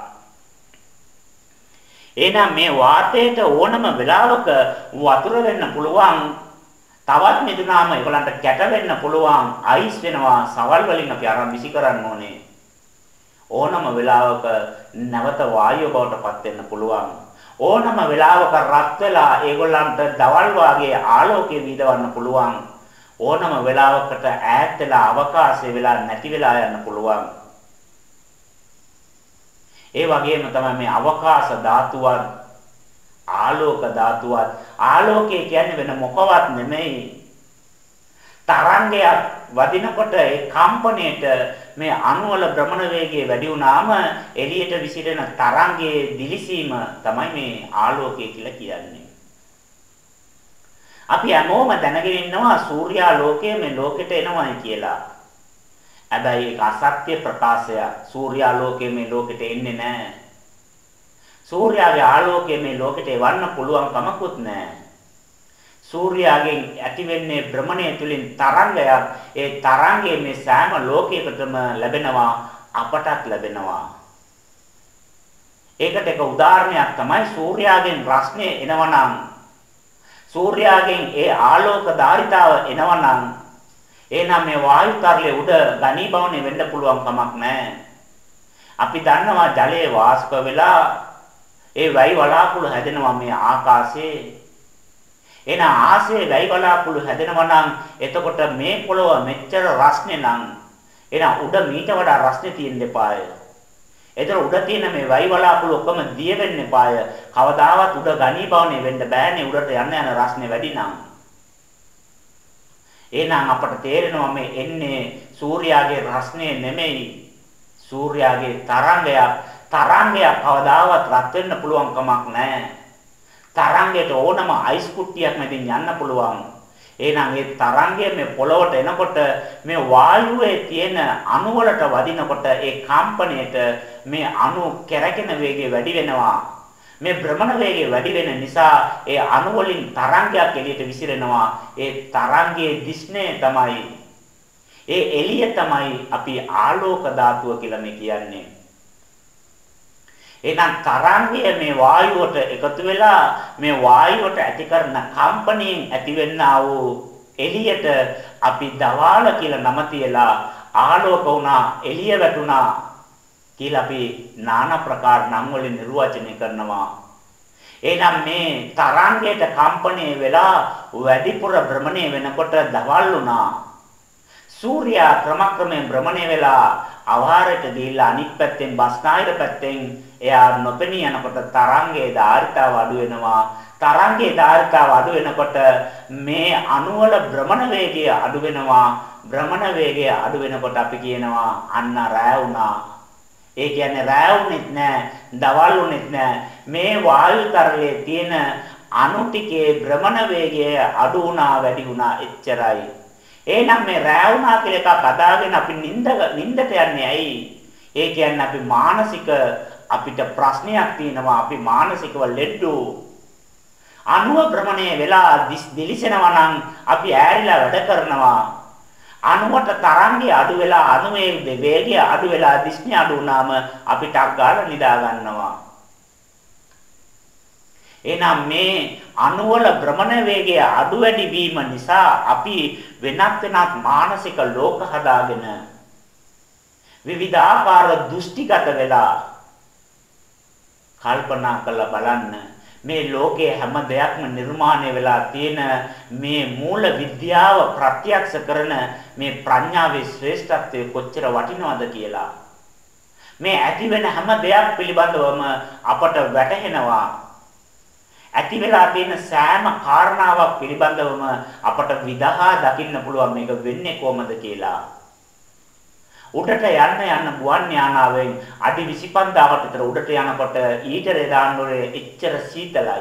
එහෙනම් මේ වාතයට ඕනම වෙලාවක වතුර වෙන්න පුළුවන්. තවත් මිදුනාම ඒගොල්ලන්ට කැට වෙන්න පුළුවන්. අයිස් වෙනවා. සවල් වලින් අපි අරන් විසි කරන්න ඕනේ. ඕනම වෙලාවක නැවත වායුව බවට පත් වෙන්න පුළුවන්. ඕනම වෙලාවක රත් වෙලා ඒගොල්ලන්ට දවල් වාගේ ආලෝකය විදවන්න පුළුවන්. ඕනම වෙලාවකට ඈත් වෙලා අවකාශය වෙලා නැති වෙලා යන්න පුළුවන්. ඒ වගේම තමයි මේ අවකාශ ධාතුවත් ආලෝක ධාතුවත්. ආලෝකය කියන්නේ වෙන මොකවත් නෙමෙයි. තරංගයක් වදිනකොට ඒ කම්පණයට මේ අණු වල භ්‍රමණ වේගය වැඩි වුණාම එළියට විසිරෙන තරංගයේ දිලිසීම තමයි මේ ආලෝකය කියලා කියන්නේ. අපි හැමෝම දැනගෙන ඉන්නවා සූර්යාලෝකය මේ ලෝකෙට එනවායි කියලා. හැබැයි ඒක අසත්‍ය ප්‍රකාශයක්. සූර්යාලෝකය මේ ලෝකෙට එන්නේ නැහැ. සූර්යාගේ ආලෝකය මේ ලෝකෙට එවන්න පුළුවන් කමකුත් නැහැ. සූර්යාගෙන් ඇතිවෙන්නේ භ්‍රමණය තුලින් තරංගයක්. ඒ තරංගයේ මේ සෑම ලෝකයකටම ලැබෙනවා, අපටත් ලැබෙනවා. ඒකට එක උදාහරණයක් තමයි සූර්යාගෙන් රශ්මිය එනවනම්, සූර්යාගෙන් ඒ ආලෝක ධාරිතාව එනවනම්, එහෙනම් මේ වායු තරලයේ උඩ ඝනීභවණය වෙන්න පුළුවන් කමක් නැහැ. අපි දන්නවා ජලයේ වාෂ්ප වෙලා ඒ වැයි වලාකුළු හැදෙනවා මේ ආකාශයේ. එන ආසේ වැයි බලාකුළු හැදෙනවා නම් එතකොට මේ පොළොව මෙච්චර රස්නේ නම් එන උඩ මීට වඩා රස්නේ තියෙන්න එපාය. ඒතර උඩ තියෙන මේ වැයි බලාකුළු ඔක්කොම දිය වෙන්න එපාය. කවදාවත් උඩ ඝනීභවණය වෙන්න බෑනේ උඩට යන්න යන රස්නේ වැඩි නම්. එහෙනම් අපට තේරෙනවා මේ එන්නේ සූර්යාගේ රස්නේ නෙමෙයි. සූර්යාගේ තරංගයක්. තරංගයක් කවදාවත් රත් වෙන්න පුළුවන් කමක් නැහැ. තරංගයට ඕනම අයිස් කුට්ටියක් මැදින් යන්න පුළුවන්. එහෙනම් ඒ තරංගය මේ පොළොවට එනකොට මේ වායුවේ තියෙන අණු වලට වදිනකොට ඒ කම්පණයට මේ අණු කැරකෙන වේගය වැඩි වෙනවා. මේ භ්‍රමණ වේගය වැඩි වෙන නිසා ඒ අණු වලින් තරංගයක් එළියට විසිරෙනවා. ඒ තරංගයේ දිස්නය තමයි, ඒ එළිය තමයි අපි ආලෝක ධාතුව කියලා මේ කියන්නේ. එහෙනම් තරංගය මේ වායුවට එකතු වෙලා මේ වායුවට ඇති කරන කම්පණයෙන් ඇතිවෙනා වූ එළියට අපි දවාල කියලා නම තියලා ආලෝක වුණා, එළිය වැටුණා කියලා අපි নানা ප්‍රකාර නම් වලින් නිර්වචනය කරනවා. එහෙනම් මේ තරංගයට කම්පණය වෙලා වැඩිපුර භ්‍රමණය වෙනකොට දවල් වුණා. සූර්යා ක්‍රමක්‍රමයෙන් භ්‍රමණය වෙලා අවහාරයට ගිහිල්ලා අනිත් පැත්තෙන් බස්නාහිර පැත්තෙන් එයා නොපෙනී යනකොට තරංගයේ ධාරිතාව අඩු වෙනවා. තරංගයේ ධාරිතාව අඩු වෙනකොට මේ අණු වල භ්‍රමණ වේගය අඩු වෙනවා. භ්‍රමණ වේගය අඩු වෙනකොට අපි කියනවා අන්න රැ වුණා. ඒ කියන්නේ රැ වුණෙත් නෑ, දවල් වුණෙත් නෑ. මේ වායු තරලයේ තියෙන අණු ටිකේ භ්‍රමණ වේගය අඩු වුණා, වැඩි වුණා, එච්චරයි. එහෙනම් මේ රැ වුණා කියලා එකක් අදාගෙන අපි නිින්දට යන්නේ ඇයි? ඒ කියන්නේ අපි මානසික අපිට ප්‍රශ්නයක් තියෙනවා. අපි මානසිකව ලෙඩු. අණුව භ්‍රමණය වෙලා දිලිසෙනවා නම් අපි ඈරිලා වැඩ කරනවා. අණුවට තරංගය අඩු වෙලා අණුවේ වේගය අඩු වෙලා දිස්නය අඩු වුණාම අපිට අග්ගාලා නිදා ගන්නවා. එහෙනම් මේ අණුවල භ්‍රමණ වේගය අඩු වැඩි වීම නිසා අපි වෙනත් මානසික ලෝක හදාගෙන විවිධාකාර දෘෂ්ටිගත වෙලා කල්පනා කරලා බලන්න මේ ලෝකයේ හැම දෙයක්ම නිර්මාණය වෙලා තියෙන මේ මූල විද්‍යාව ප්‍රත්‍යක්ෂ කරන මේ ප්‍රඥාවේ ශ්‍රේෂ්ඨත්වය කොච්චර වටිනවද කියලා. මේ ඇති වෙන හැම දෙයක් පිළිබඳවම අපට වැටහෙනවා. ඇති වෙලා තියෙන සෑම කාරණාවක් පිළිබඳවම අපට විදහා දකින්න පුළුවන් මේක වෙන්නේ කොහොමද කියලා. උඩට යන්න ගුවන් යානාවෙන් අඩි 25000කට විතර උඩට යනකොට ඊටරේ දාන්නෝනේ එච්චර සීතලයි.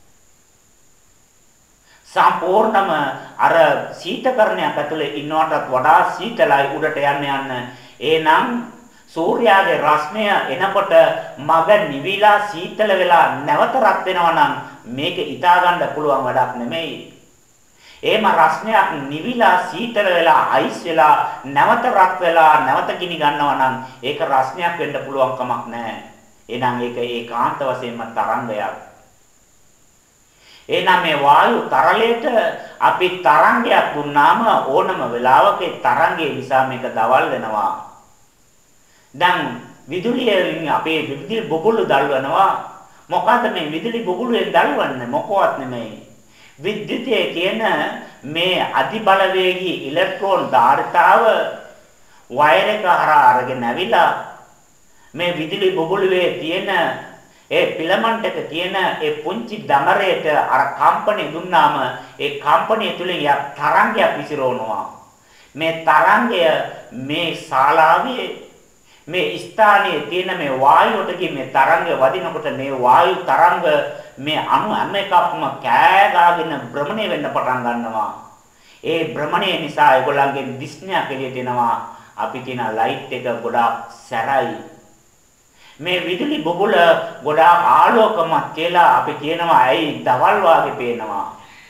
සම්පූර්ණම අර සීතකරණයක් ඇතුලේ ඉන්නවටත් වඩා සීතලයි උඩට යන්න. එහෙනම් සූර්යාගේ රශ්මිය එනකොට මග නිවිලා සීතල වෙලා නැවත රත් වෙනවා නම් මේක හිතා ගන්න පුළුවන් වැඩක් නෙමෙයි. එහෙම රස්නයක් නිවිලා සීතල වෙලා අයිස් වෙලා නැවත රත් වෙලා නැවත ගිනි ගන්නවා නම් ඒක රස්නයක් වෙන්න පුළුවන් කමක් නැහැ. එහෙනම් ඒක ඒකාන්ත වශයෙන්ම තරංගයක්. එහෙනම් මේ වායු තරලයට අපි තරංගයක් දුන්නාම ඕනම වෙලාවක තරංගය නිසා මේක දවල් වෙනවා. දැන් විදුලියෙන් අපේ විදුලි බබළු දල්වනවා. මොකද මේ විදුලි බබළුවෙන් දල්වන්නේ මොකවත් නෙමෙයි. විද්‍යුතයේ කියන මේ අධිබලවේගී ඉලෙක්ට්‍රෝන ධාරිතාව වයර් එක හරහා අරගෙන ඇවිලා මේ විදුලි බබළුවේ තියෙන ඒ ෆිලමන්ට් එක තියෙන ඒ පුංචි දමරයට අර කම්පණය දුන්නාම ඒ කම්පණය තුලින් යක් තරංගයක් විසිරවනවා. මේ තරංගය මේ ශාලාවේ මේ ස්ථානයේ තියෙන මේ වායුවට ගිහින් මේ තරංගය වදිනකොට මේ වායු තරංග මේ අණු හැම එකක්ම කෑගාගෙන භ්‍රමණය වෙන්න පටන් ගන්නවා. ඒ භ්‍රමණය නිසා ඒගොල්ලන්ගේ දිස්නයක් එළියට එනවා. අපි කියන ලයිට් එක ගොඩාක් සැරයි. මේ විදුලි බබුල ගොඩාක් ආලෝකමත් කියලා අපි කියනවා. ඇයි දවල් වාගේ පේනවා.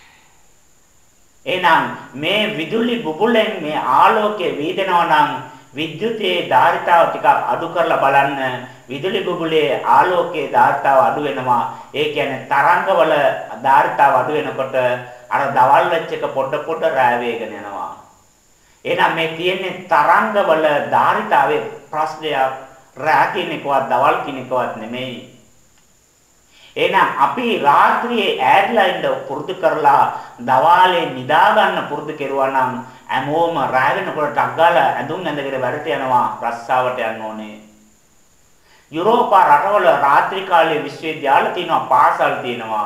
එහෙනම් මේ විදුලි බබුලෙන් මේ ආලෝකය වීදෙනවා නම් විද්‍යුතයේ ධාරිතාව ටිකක් අඩු කරලා බලන්න විදුලි බුබුලේ ආලෝකයේ ධාරිතාව අඩු වෙනවා. ඒ කියන්නේ තරංගවල ධාරිතාව අඩු වෙනකොට අර දවල් වෙච්ච එක පොඩ රෑ වේගන යනවා. එහෙනම් මේ තියෙන්නේ තරංගවල ධාරිතාවේ ප්‍රශ්නයක් රෑ කියන එකවත් දවල් කියන එකවත් නෙමෙයි. එහෙනම් අපි රාත්‍රියේ ඈඩ්ලා ඉඳ පුරුදු කරලා දවාලේ නිදා ගන්න පුරුදු කෙරුවා නම් හැමෝම රැ වෙනකොට ටක් ගාලා ඇඳුම් ඇඳගෙන වැඩට යනවා රස්සාවට යන්න ඕනේ. යුරෝපා රටවල රාත්‍රී කාලයේ විශ්වවිද්‍යාල තියෙනවා පාසල් තියෙනවා.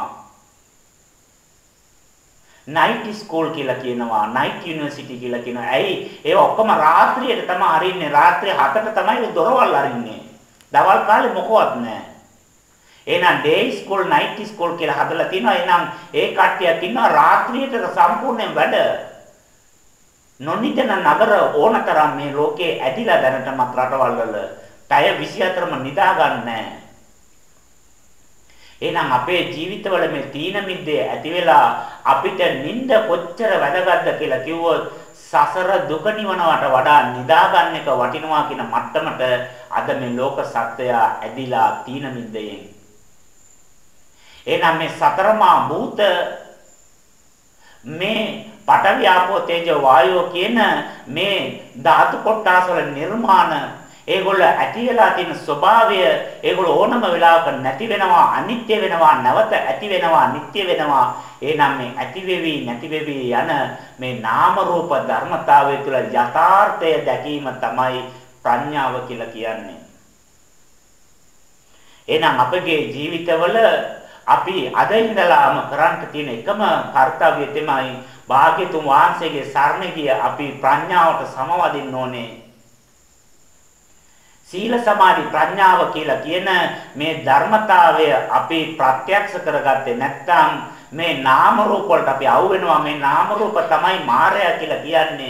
නයිට් ස්කූල් කියලා කියනවා නයිට් යුනිවර්සිටි කියලා කියනවා. ඇයි ඒ ඔක්කොම රාත්‍රියට තමයි අරින්නේ. රාත්‍රිය 7ට තමයි දොරවල් අරින්නේ. දවල් කාලේ මොකවත් නැහැ. එහෙනම් ඩේ ස්කූල් නයිට් ස්කූල් කියලා හදලා තිනවා. එහෙනම් ඒ කට්ටියක් ඉන්නවා රාත්‍රියට සම්පූර්ණයෙන් වැඩ. නොනිදන නගර ඕනතරම් මේ ලෝකේ ඇදිලා දැනටමත් රටවල් වල ටය 24ම නිදා ගන්නෑ. එහෙනම් අපේ ජීවිතවල මේ තීන මිද්දේ ඇති වෙලා අපිට නිින්ද කොච්චර වැදගත්ද කියලා කිව්වොත් සසර දුක නිවනවට වඩා නිදා ගන්න එක වටිනවා කියන මට්ටමට අද මේ ලෝක සත්‍යය ඇදිලා තීන මිද්දයෙන්. එහෙනම් මේ සතරමා භූත මේ පඨවි ආපෝ තේජෝ වායෝ කියන මේ ධාතු කොටස් වල නිර්මාණ ඒගොල්ල ඇති වෙලා තියෙන ස්වභාවය ඒගොල්ල ඕනම වෙලාවක නැති වෙනවා අනිත්‍ය වෙනවා නැවත ඇති වෙනවා අනිත්‍ය වෙනවා. එහෙනම් මේ ඇති වෙවි නැති වෙවි යන මේ නාම රූප ධර්මතාවය තුළ යථාර්ථය දැකීම තමයි ප්‍රඥාව කියලා කියන්නේ. එහෙනම් අපගේ ජීවිතවල අපි අද ඉඳලාම කරන්න තියෙන එකම කාර්යය තමයි භාග්‍යතුන් වහන්සේගේ සරණ ගිය අපි ප්‍රඥාවට සමවදින්න ඕනේ. සීල සමාධි ප්‍රඥාව කියලා කියන මේ ධර්මතාවය අපි ප්‍රත්‍යක්ෂ කරගත්තේ නැත්නම් මේ නාම රූප වලට අපි අවු වෙනවා. මේ නාම රූප තමයි මායя කියලා කියන්නේ.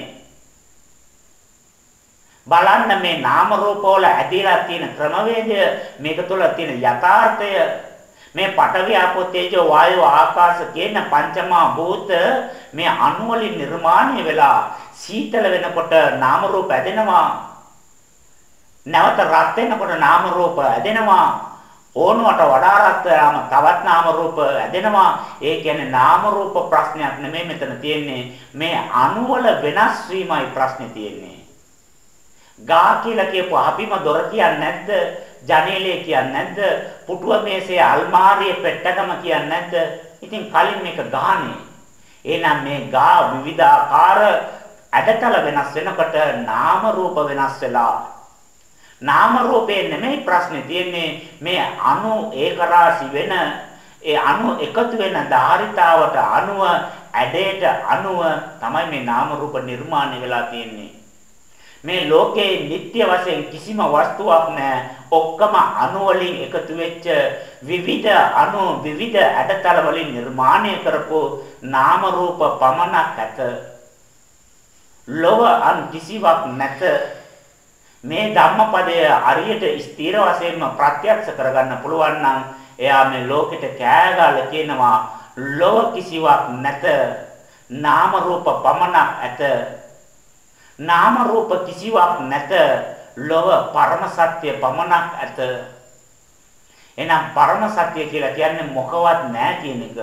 බලන්න මේ නාම රූප වල ඇදලා තියෙන ක්‍රමවේදය මේක තුළ තියෙන යථාර්ථය මේ පඨවි ආපෝ තේජෝ වායෝ ආකාශ කියන පංචමා භූත මේ අණු වලින් නිර්මාණය වෙලා සීතල වෙනකොට නාම රූප ඇදෙනවා. නැවත රත් වෙනකොට නාම රූප ඇදෙනවා. ඕනවට වඩා රත් වෙලාම තවත් නාම රූප ඇදෙනවා. ඒ කියන්නේ නාම රූප ප්‍රශ්නයක් නෙමෙයි මෙතන තියෙන්නේ. මේ අණු වල වෙනස් වීමයි ප්‍රශ්නේ තියෙන්නේ. ගා කියලා කියපුවා අපිම දොර කියන්නේ නැද්ද? ජනේලය කියන්නේ නැද්ද? පුටුව මේසේ අල්මාරියේ පෙට්ටකම කියන්නේ නැද්ද? ඉතින් කලින් මේක ගානේ. එහෙනම් මේ ගා විවිධාකාර ඇඩතල වෙනස් වෙනකොට නාම රූප වෙනස් වෙලා. නාම රූපේ නෙමෙයි ප්‍රශ්නේ තියෙන්නේ මේ අණු ඒකරාශි වෙන ඒ අණු එකතු වෙන ධාරිතාවට අණුව ඇඩේට අණුව තමයි මේ නාම රූප නිර්මාණය වෙලා තියෙන්නේ. මේ ලෝකේ නිට්ටය වශයෙන් කිසිම වස්තුවක් නැහැ. ඔක්කොම අණු වලින් එකතු වෙච්ච විවිධ අණු විවිධ ඇඩතල වලින් නිර්මාණය කරපු නාම රූප පමණක් ඇත. ලෝව අන් කිසිවක් නැත. මේ ධම්මපදය අරියට ස්ථිර වශයෙන්ම ප්‍රත්‍යක්ෂ කරගන්න පුළුවන් නම් එයා මේ ලෝකෙට කෑගාලා කියනවා ලෝව කිසිවක් නැත. නාම රූප පමණක් ඇත. නාම රූප කිසිවක් නැත. ලෝව පරම සත්‍ය පමණක් ඇත. එහෙනම් පරම සත්‍ය කියලා කියන්නේ මොකවත් නැහැ කියන එක.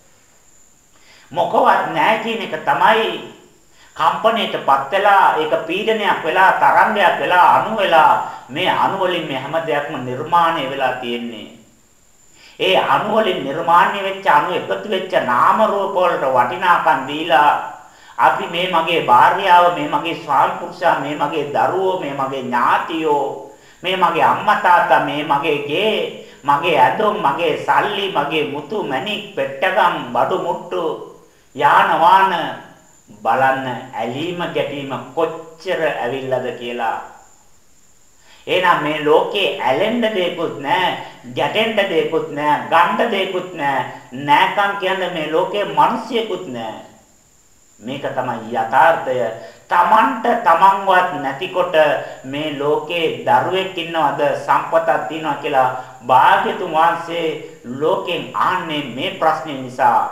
මොකවත් නැහැ කියන එක තමයි කම්පණයටපත් වෙලා ඒක පීඩනයක් වෙලා තරංගයක් වෙලා අණු වෙලා මේ අණු වලින් මේ හැම දෙයක්ම නිර්මාණය වෙලා තියෙන්නේ. ඒ අණු වලින් නිර්මාණය වෙච්ච අණු එකතු වෙච්ච නාම රූප වලට වටිනාකම් දීලා අපි මේ මගේ භාර්යාව මේ මගේ ස්වාමි පුරුෂයා මේ මගේ දරුවෝ මේ මගේ ඥාතියෝ මේ මගේ අම්මා තාත්තා මේ මගේ ගේ මගේ ඇඳුම් මගේ සල්ලි මගේ මුතු මැණික් පෙට්ටගම් බඩු මුට්ටු යාන වාහන බලන්න ඇලීම ගැටීම කොච්චර ඇවිල්ලාද කියලා. එහෙනම් මේ ලෝකේ ඇලෙන්න දෙයක්වත් නැහැ, ගැටෙන්න දෙයක්වත් නැහැ, ගන්න දෙයක්වත් නැහැ. නැකම් කියන්නේ මේ ලෝකේ මිනිසියෙකුත් නැහැ. මේක තමයි යථාර්ථය. තමන්ට තමන්වත් නැතිකොට මේ ලෝකේ දරුවෙක් ඉන්නවද සම්පතක් තියනවා කියලා භාග්‍යතුන් වහන්සේ ලෝකෙන් ආන්නේ මේ ප්‍රශ්නේ නිසා.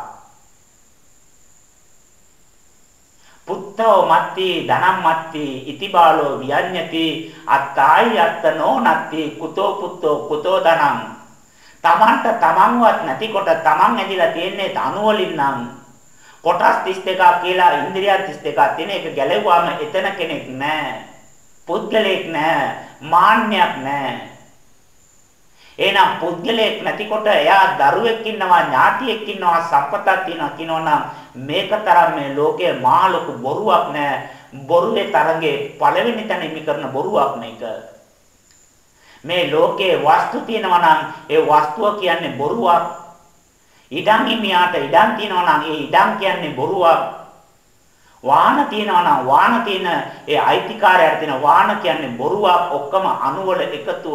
පුත්තෝ මත්ති ධනම් මත්ති ඉතිබාලෝ වියඤ්ඤති අත්තායි අත්තනෝ නත්ති කුතෝ පුත්තෝ කුතෝ ධනම්. තමන්ට තමන්වත් නැතිකොට තමන් ඇදිලා තියෙන්නේ අණු වලින් නම් කොටස් 32ක් කියලා ඉන්ද්‍රියන් 32ක් තියෙන එක ගැලෙව්වාම එතන කෙනෙක් නැහැ. පුද්ගලයෙක් නැහැ. මාන්නයක් නැහැ. එහෙනම් පුද්ගලයෙක් නැතිකොට එයා දරුවෙක් ඉන්නවා ඥාතියෙක් ඉන්නවා සම්පතක් තියෙනවා කියනවනම් මේක තරම් මේ ලෝකයේ මහ ලොකු බොරුවක් නැහැ. බොරුවේ තරංගේ පළවෙනි තැන ඉමි කරන බොරුවක් මේක. මේ ලෝකයේ වස්තු තියෙනවා නම් ඒ වස්තුව කියන්නේ බොරුවක්. ඉඩම් හිමියාට ඉඩම් තියෙනවා නම් ඒ ඉඩම් කියන්නේ බොරුවක්. වාහන තියෙනවා නම් වාහන තියෙන ඒ අයිතිකාරයාට තියෙන වාහන කියන්නේ බොරුවක්. ඔක්කොම අණු වල එකතු.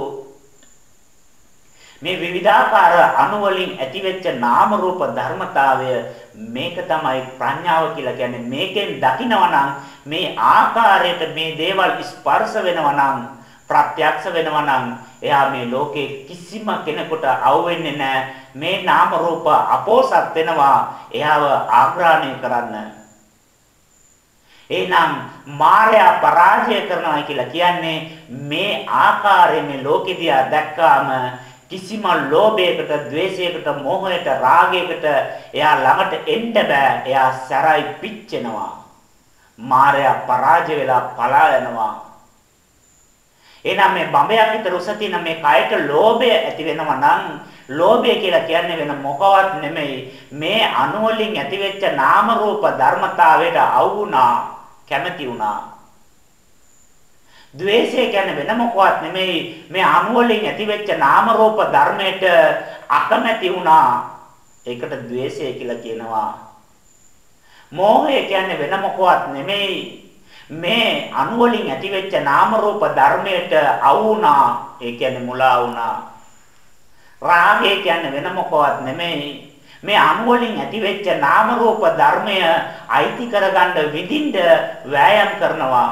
මේ විවිධාකාර අණු වලින් ඇතිවෙච්ච නාම රූප ධර්මතාවය මේක තමයි ප්‍රඥාව කියලා කියන්නේ. මේකෙන් දකිනවා නම් මේ ආකාරයට මේ දේවල් ස්පර්ශ වෙනවා නම් ප්‍රත්‍යක්ෂ වෙනවා නම් එයා මේ ලෝකේ කිසිම කෙනෙකුට අවු වෙන්නේ නැහැ. මේ නාම රූප අපෝසත් වෙනවා එයාව ආග්‍රහණය කරන්න. එහෙනම් මායя පරාජය කරනවා කියලා කියන්නේ මේ ආකාරයෙන් මේ ලෝකෙදී දැක්කාම කිසිම ලෝභයකට, ද්වේෂයකට, මෝහයට, රාගයකට එයා ළඟට එන්න බෑ. එයා සැරයි පිච්චෙනවා. මායя පරාජය වෙලා පලා යනවා. එහෙනම් මේ බඹයක් විතර උස තියෙන මේ කයට ලෝභය ඇති වෙනවා නම් ලෝභය කියලා කියන්නේ වෙන මොකවත් නෙමෙයි. මේ අණු වලින් ඇතිවෙච්ච නාම රූප ධර්මතාවයට අවු වුණා, කැමැති වුණා. ද්වේෂය කියන්නේ වෙන මොකවත් නෙමෙයි. මේ අණු වලින් ඇතිවෙච්ච නාම රූප ධර්මයට අකමැති වුණා. ඒකට ද්වේෂය කියලා කියනවා. මෝහය කියන්නේ වෙන මොකවත් නෙමෙයි. මේ අණු වලින් ඇතිවෙච්ච නාම රූප ධර්මයට අවු වුණා. ඒ කියන්නේ මුලා වුණා. රාගය කියන්නේ වෙන මොකවත් නෙමෙයි. මේ අණු වලින් ඇතිවෙච්ච නාම රූප ධර්මය අයිති කරගන්න විඳින්න වෑයම් කරනවා.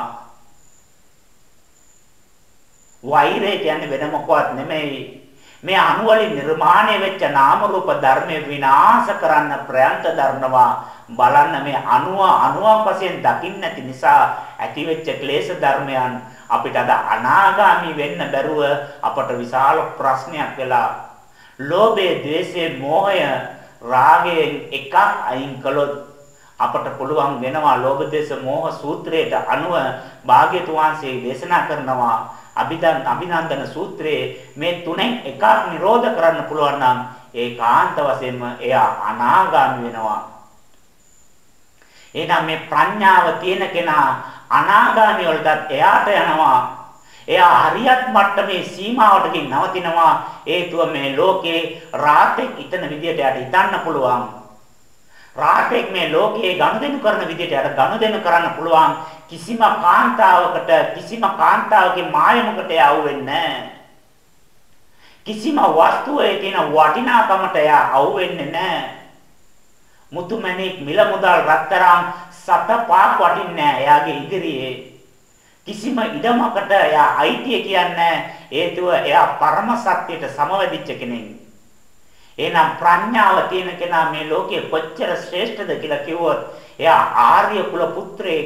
වෛරය කියන්නේ වෙන මොකවත් නෙමෙයි. මේ අණු වලින් නිර්මාණය වෙච්ච නාම රූප ධර්මය විනාශ කරන්න ප්‍රයත්න දරනවා. බලන්න මේ අණුවක් වශයෙන් දකින්න නැති නිසා ඇතිවෙච්ච ක්ලේශ ධර්මයන් අපිට අද අනාගාමී වෙන්න බැරුව අපට විශාල ප්‍රශ්නයක් වෙලා ලෝභය, ද්වේෂය, මෝහය, රාගයෙන් එකක් අයින් කළොත් අපට පුළුවන් වෙනවා ලෝභ, ද්වේෂ, මෝහ සූත්‍රයට අනුව භාග්‍යතුන් වහන්සේ දේශනා කරනවා අභිනන්දන සූත්‍රයේ මේ තුනෙන් එකක් නිරෝධ කරන්න පුළුවන් නම් ඒකාන්ත වශයෙන්ම එයා අනාගාමී වෙනවා. එහෙනම් මේ ප්‍රඥාව තියෙන කෙනා අනාගාමී වලටත් එයාට යනවා. එයා හරියත් මට්ටමේ සීමාවටකින් නවතිනවා. හේතුව මේ ලෝකේ රාතෙක් හිතන විදියට යට හිතන්න පුළුවන්. රාතෙක් මේ ලෝකයේ ගනුදෙනු කරන විදියට යට ගනුදෙනු කරන්න පුළුවන්. කිසිම කාන්තාවගේ මායමකට යව වෙන්නේ නැහැ. කිසිම වස්තුවේ තියෙන වටිනාකමට යව වෙන්නේ නැහැ. මුතුමැණික් මිල මුදල් රත්තරන් සත පාක් වටින්නේ නැහැ එයාගේ ඉදිරියේ. කිසිම ඉඩමකට එයා අයිතිය කියන්නේ හේතුව එයා පරම සත්‍යයට සමවැදිච්ච කෙනෙක්. එහෙනම් ප්‍රඥාව තියෙන කෙනා මේ ලෝකයේ කොච්චර ශ්‍රේෂ්ඨද කියලා කිව්වොත් එයා ආර්ය කුල පුත්‍රයෙක්.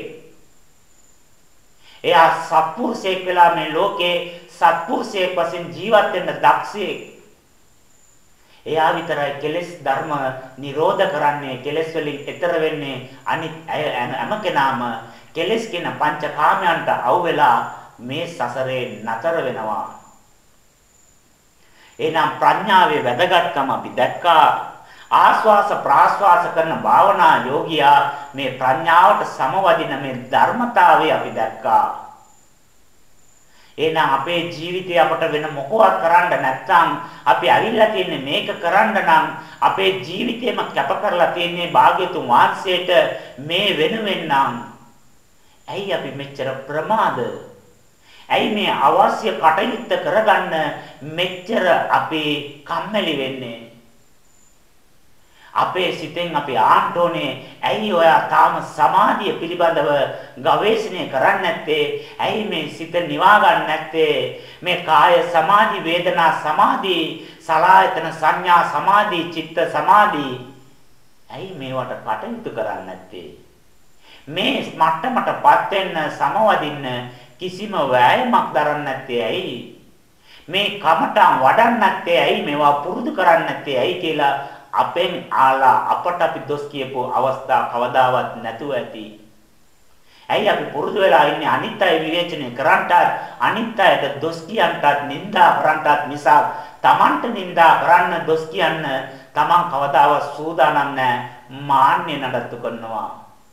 එයා සත්පුරුෂයෙක් වෙලා මේ ලෝකේ සත්පුරුෂයෙක් වශයෙන් ජීවත් වෙන්න දක්ෂයෙක්. එයා විතරයි කෙලෙස් ධර්ම නිරෝධ කරන්නේ, කෙලෙස් වලින් එතර වෙන්නේ. අනිත් හැම කෙනාම කෙලෙස් කියන පංචකාමයන්ට අවු වෙලා මේ සසරේ නතර වෙනවා. එහෙනම් ප්‍රඥාවේ වැදගත්කම අපි දැක්කා. ආස්වාස ප්‍රාස්වාස කරන භාවනා යෝගියා මේ ප්‍රඥාවට සමවදින මේ ධර්මතාවය අපි දැක්කා. එහෙනම් අපේ ජීවිතේ අපට වෙන මොකවත් කරන්න නැත්නම් අපි අවිල්ලා තියන්නේ මේක කරන්න නම් අපේ ජීවිතේම කැප කරලා තියන්නේ භාග්‍යතුන් වහන්සේට මේ වෙනුවෙන් නම් ඇයි අපි මෙච්චර ප්‍රමාද? ඇයි මේ අවශ්‍ය කටයුත්ත කරගන්න මෙච්චර අපි කම්මැලි වෙන්නේ? අපේ සිතෙන් අපි ආන්න ඕනේ ඇයි ඔයා තාම සමාධිය පිළිබඳව ගවේෂණය කරන්නේ නැත්තේ? ඇයි මේ සිත නිවා ගන්න නැත්තේ? මේ කාය සමාධි, වේදනා සමාධි, සලආයතන සංඥා සමාධි, චිත්ත සමාධි ඇයි මේවට කටයුතු කරන්නේ නැත්තේ? මේ මට්ටමටපත් වෙන්න සමවදින්න කිසිම වෑයමක් දරන්නේ නැත්තේ ඇයි? මේ කමටන් වඩන්නේ නැත්තේ ඇයි? මේවා පුරුදු කරන්නේ නැත්තේ ඇයි කියලා අපෙන් ආලා අපට අපි දොස් කියපු අවස්ථා කවදාවත් නැතුව ඇති. ඇයි අපි පුරුදු වෙලා ඉන්නේ අනිත් අය විවේචනය කරන්නටත්, අනිත් අයට දොස් කියන්නටත්, නිඳා කරන්නටත් මිසක් Tamanට නිඳා කරන්න, දොස් කියන්න Taman කවදාවත් සූදානම් නැහැ. මාන්නේ නඩත්තු කරනවා.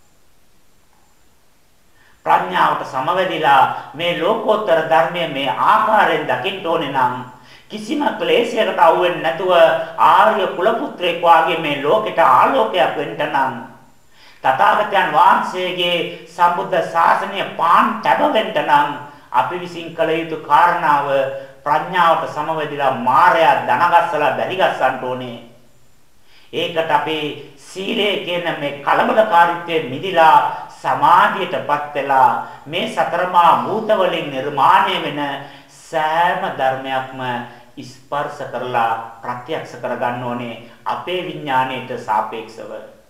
ප්‍රඥාවට සමවැදිලා මේ ලෝකෝත්තර ධර්මයේ මේ ආකාරයෙන් දකින්න ඕනේ නම් කිසිම ක්ලේශයකට අවු වෙන්නේ නැතුව ආර්ය කුල පුත්‍රයෙක් වාගේ මේ ලෝකෙට ආලෝකයක් වෙන්න නම් තථාගතයන් වහන්සේගේ සම්බුද්ධ ශාසනය පාන් තැබ වෙන්න නම් අපි විසින් කළ යුතු කාරණාව ප්‍රඥාවට සමවැදිලා මායя දනගස්සලා බැරිගස්සන්න ඕනේ. ඒකට අපි සීලය කියන මේ කලබලකාරීත්වයේ මිදිලා සමාධියටපත් වෙලා මේ සතරමා භූත වලින් නිර්මාණය වෙන සෑම ධර්මයක්ම ස්පර්ශ කරලා ප්‍රත්‍යක්ෂ කරගන්න ඕනේ අපේ විඥාණයට සාපේක්ෂව.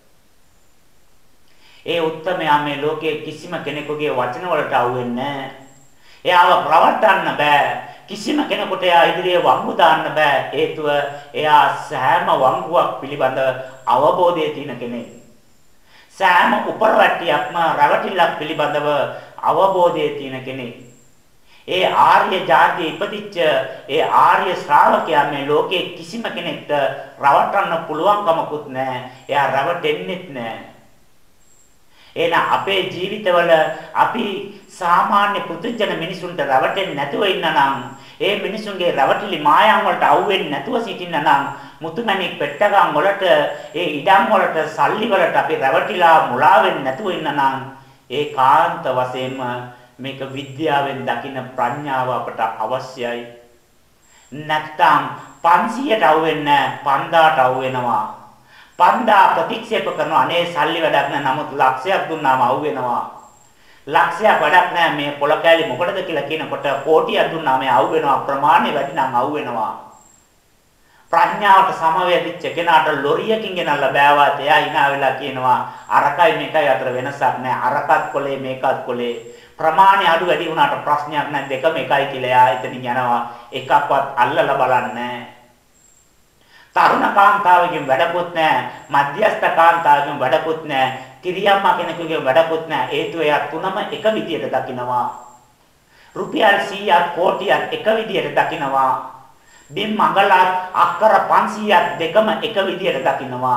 ඒ උත්තමයා මේ ලෝකයේ කිසිම කෙනෙකුගේ වචන වලට අහු වෙන්නේ නැහැ. එයාව රවට්ටන්න බෑ. කිසිම කෙනෙකුට එයා ඉදිරියේ වංගු දාන්න බෑ. හේතුව එයා සෑම වංගුවක් පිළිබඳ අවබෝධය තියෙන කෙනෙක්. සෑම උපරවැට්ටියක්ම රැවටිල්ලක් පිළිබඳව අවබෝධය තියෙන කෙනෙක්. ඒ ආර්ය ජාතිය ඉපදිච්ච ඒ ආර්ය ශ්‍රාවකයා මේ ලෝකයේ කිසිම කෙනෙක්ට රවටන්න පුළුවන් කමකුත් නැහැ. එයා රවටෙන්නෙත් නැහැ. එහෙනම් අපේ ජීවිතවල අපි සාමාන්‍ය පුදුජන මිනිසුන්ට රවටෙන්නේ නැතුව ඉන්නනම්, ඒ මිනිසුන්ගේ රවටිලි මායම් වලට අවු වෙන්නේ නැතුව සිටින්නනම්, මුතුමැණික් පෙට්ටගම් වලට, ඒ ඉඩම් වලට, සල්ලි වලට අපි රවටිලා මුලා වෙන්නේ නැතුව ඉන්නනම් ඒකාන්ත වශයෙන්ම මේක විද්‍යාවෙන් දකින ප්‍රඥාව අපට අවශ්‍යයි. නැත්තම් 500ට අවු වෙන්නේ 5000ට අවු වෙනවා. 5000 ප්‍රතික්ෂේප කරනවා. අනේ සල්ලි වැඩක් නැහැ. නමුත් ලක්ෂයක් දුන්නාම අවු වෙනවා. ලක්ෂයක් වැඩක් නැහැ. මේ පොල කෑලි මොකටද කියලා කියනකොට කෝටියක් දුන්නාම අවු වෙනවා. ප්‍රමාණය වැඩි නම් අවු වෙනවා. ප්‍රඥාවට සමවැදිච්ච කෙනාට ලොරියකින් ගෙනල්ලා බෑවත් එයා hina වෙලා කියනවා අරකයි මේකයි අතර වෙනසක් නැහැ. අරකත් කොලේ මේකත් කොලේ. ප්‍රමාණය අඩු වැඩි වුණාට ප්‍රශ්නයක් නැහැ. දෙකම එකයි කියලා එයා එතනින් යනවා. එකක්වත් අල්ලලා බලන්නේ නැහැ. තරුණ කාන්තාවකින් වැඩකුත් නැහැ. මධ්‍යස්ථ කාන්තාවකින් වැඩකුත් නැහැ. කිරියම්මා කෙනෙකුගේ වැඩකුත් නැහැ. හේතුව එයා තුනම එක විදියට දකිනවා. රුපියල් 100ක් කෝටියක් එක විදියට දකිනවා. බිම් මඟලත් අක්කර 500ක් දෙකම එක විදියට දකිනවා.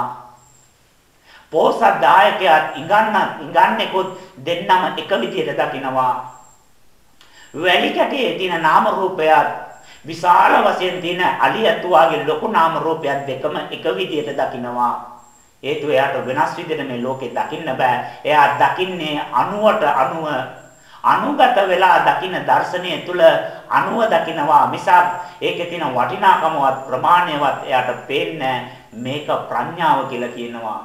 පෝසත් දායකයාත් ඉඟන්නේකොත් දෙන්නම එක විදියට දකිනවා. වැලි කැටේ තියෙන නාම රූපයත් විශාල වශයෙන් තියෙන අලියතුවාගේ ලොකු නාම රූපයත් දෙකම එක විදියට දකිනවා. හේතුව එයාට වෙනස් විදිහට මේ ලෝකේ දකින්න බෑ. එයා දකින්නේ අණුවට අණුව අනුගත වෙලා දකින්න දර්ශනය තුල අණුව දකිනවා මිසක් ඒකේ තියෙන වටිනාකමවත් ප්‍රමාණයවත් එයාට පේන්නේ මේක ප්‍රඥාව කියලා කියනවා.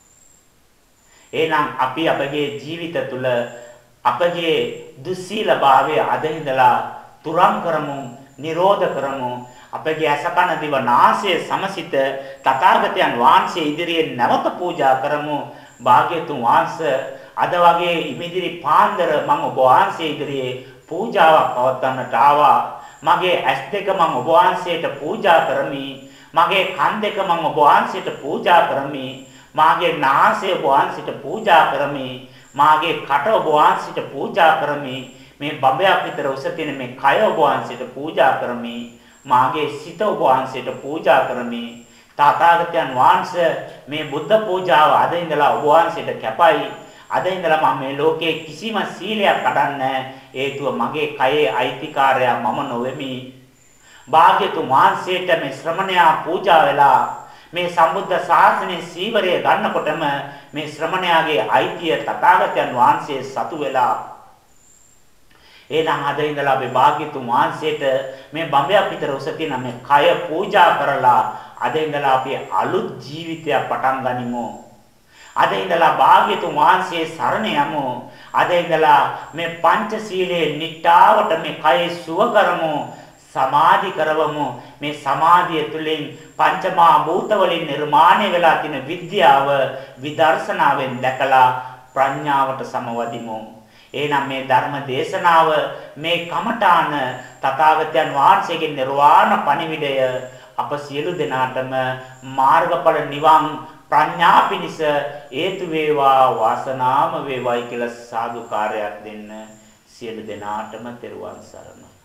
එහෙනම් අපි අපගේ ජීවිත තුල අපගේ දුස්සීලභාවය අද ඉඳලා තුරන් කරමු, නිරෝධ කරමු. අපගේ අසකන දිව නාසය සමසිත තථාගතයන් වහන්සේ ඉදිරියේ නැවත පූජා කරමු. භාග්‍යතුන් වහන්සේ අද වගේ ඉමිදිරි පාන්දර මම ඔබ වහන්සේ ඉදිරියේ පූජාවක් පවත්වන්නට ආවා. මගේ ඇස් දෙක මම ඔබ වහන්සේට පූජා කරමි. මගේ කන් දෙක මම ඔබ වහන්සේට පූජා කරමි. මාගේ නාසය ඔබ වහන්සේට පූජා කරමි. මාගේ කට ඔබ වහන්සේට පූජා කරමි. මේ බඹයක් විතර උස තියෙන මේ කය ඔබ වහන්සේට පූජා කරමි. මාගේ සිත ඔබ වහන්සේට පූජා කරමි. තථාගතයන් වහන්සේ මේ බුද්ධ පූජාව අද ඉඳලා ඔබ වහන්සේට කැපයි. අද ඉඳලා මම මේ ලෝකේ කිසිම සීලයක් කඩන්නේ හේතුව මගේ කයේ අයිතිකාරයා මම නොවෙමි. භාග්‍යතුන් වහන්සේට මේ ශ්‍රමණයා පූජා වෙලා මේ සම්බුද්ධ ශාසනයේ සීවරය ගන්නකොටම මේ ශ්‍රමණයාගේ අයිතිය තථාගතයන් වහන්සේ සතු වෙලා එහෙනම් අද ඉඳලා අපි භාග්‍යතුන් වහන්සේට මේ බඹයක් විතර උස තියෙන මේ කය පූජා කරලා අද ඉඳලා අපි අලුත් ජීවිතයක් පටන් ගනිමු. අද ඉඳලා භාග්‍යතුන් වහන්සේ සරණ යමු. අද ඉඳලා මේ පංචශීලයේ නිට්ටාවට මේ කය සුව කරමු. සමාධි කරවමු. මේ සමාධිය තුළින් පංචමා භූත වලින් නිර්මාණය වෙලා තියෙන විද්‍යාව විදර්ශනාවෙන් දැකලා ප්‍රඥාවට සමවදිමු. එහෙනම් මේ ධර්ම දේශනාව මේ කමඨාන තථාගතයන් වහන්සේගේ නිර්වාණ පණිවිඩය අප සියලු දෙනාටම මාර්ගඵල නිවන් ප්‍රඥා පිණිස හේතු වේවා වාසනාම වේවායි කියලා සාදුකාරයක් දෙන්න සියලු දෙනාටම තෙරුවන් සරණයි.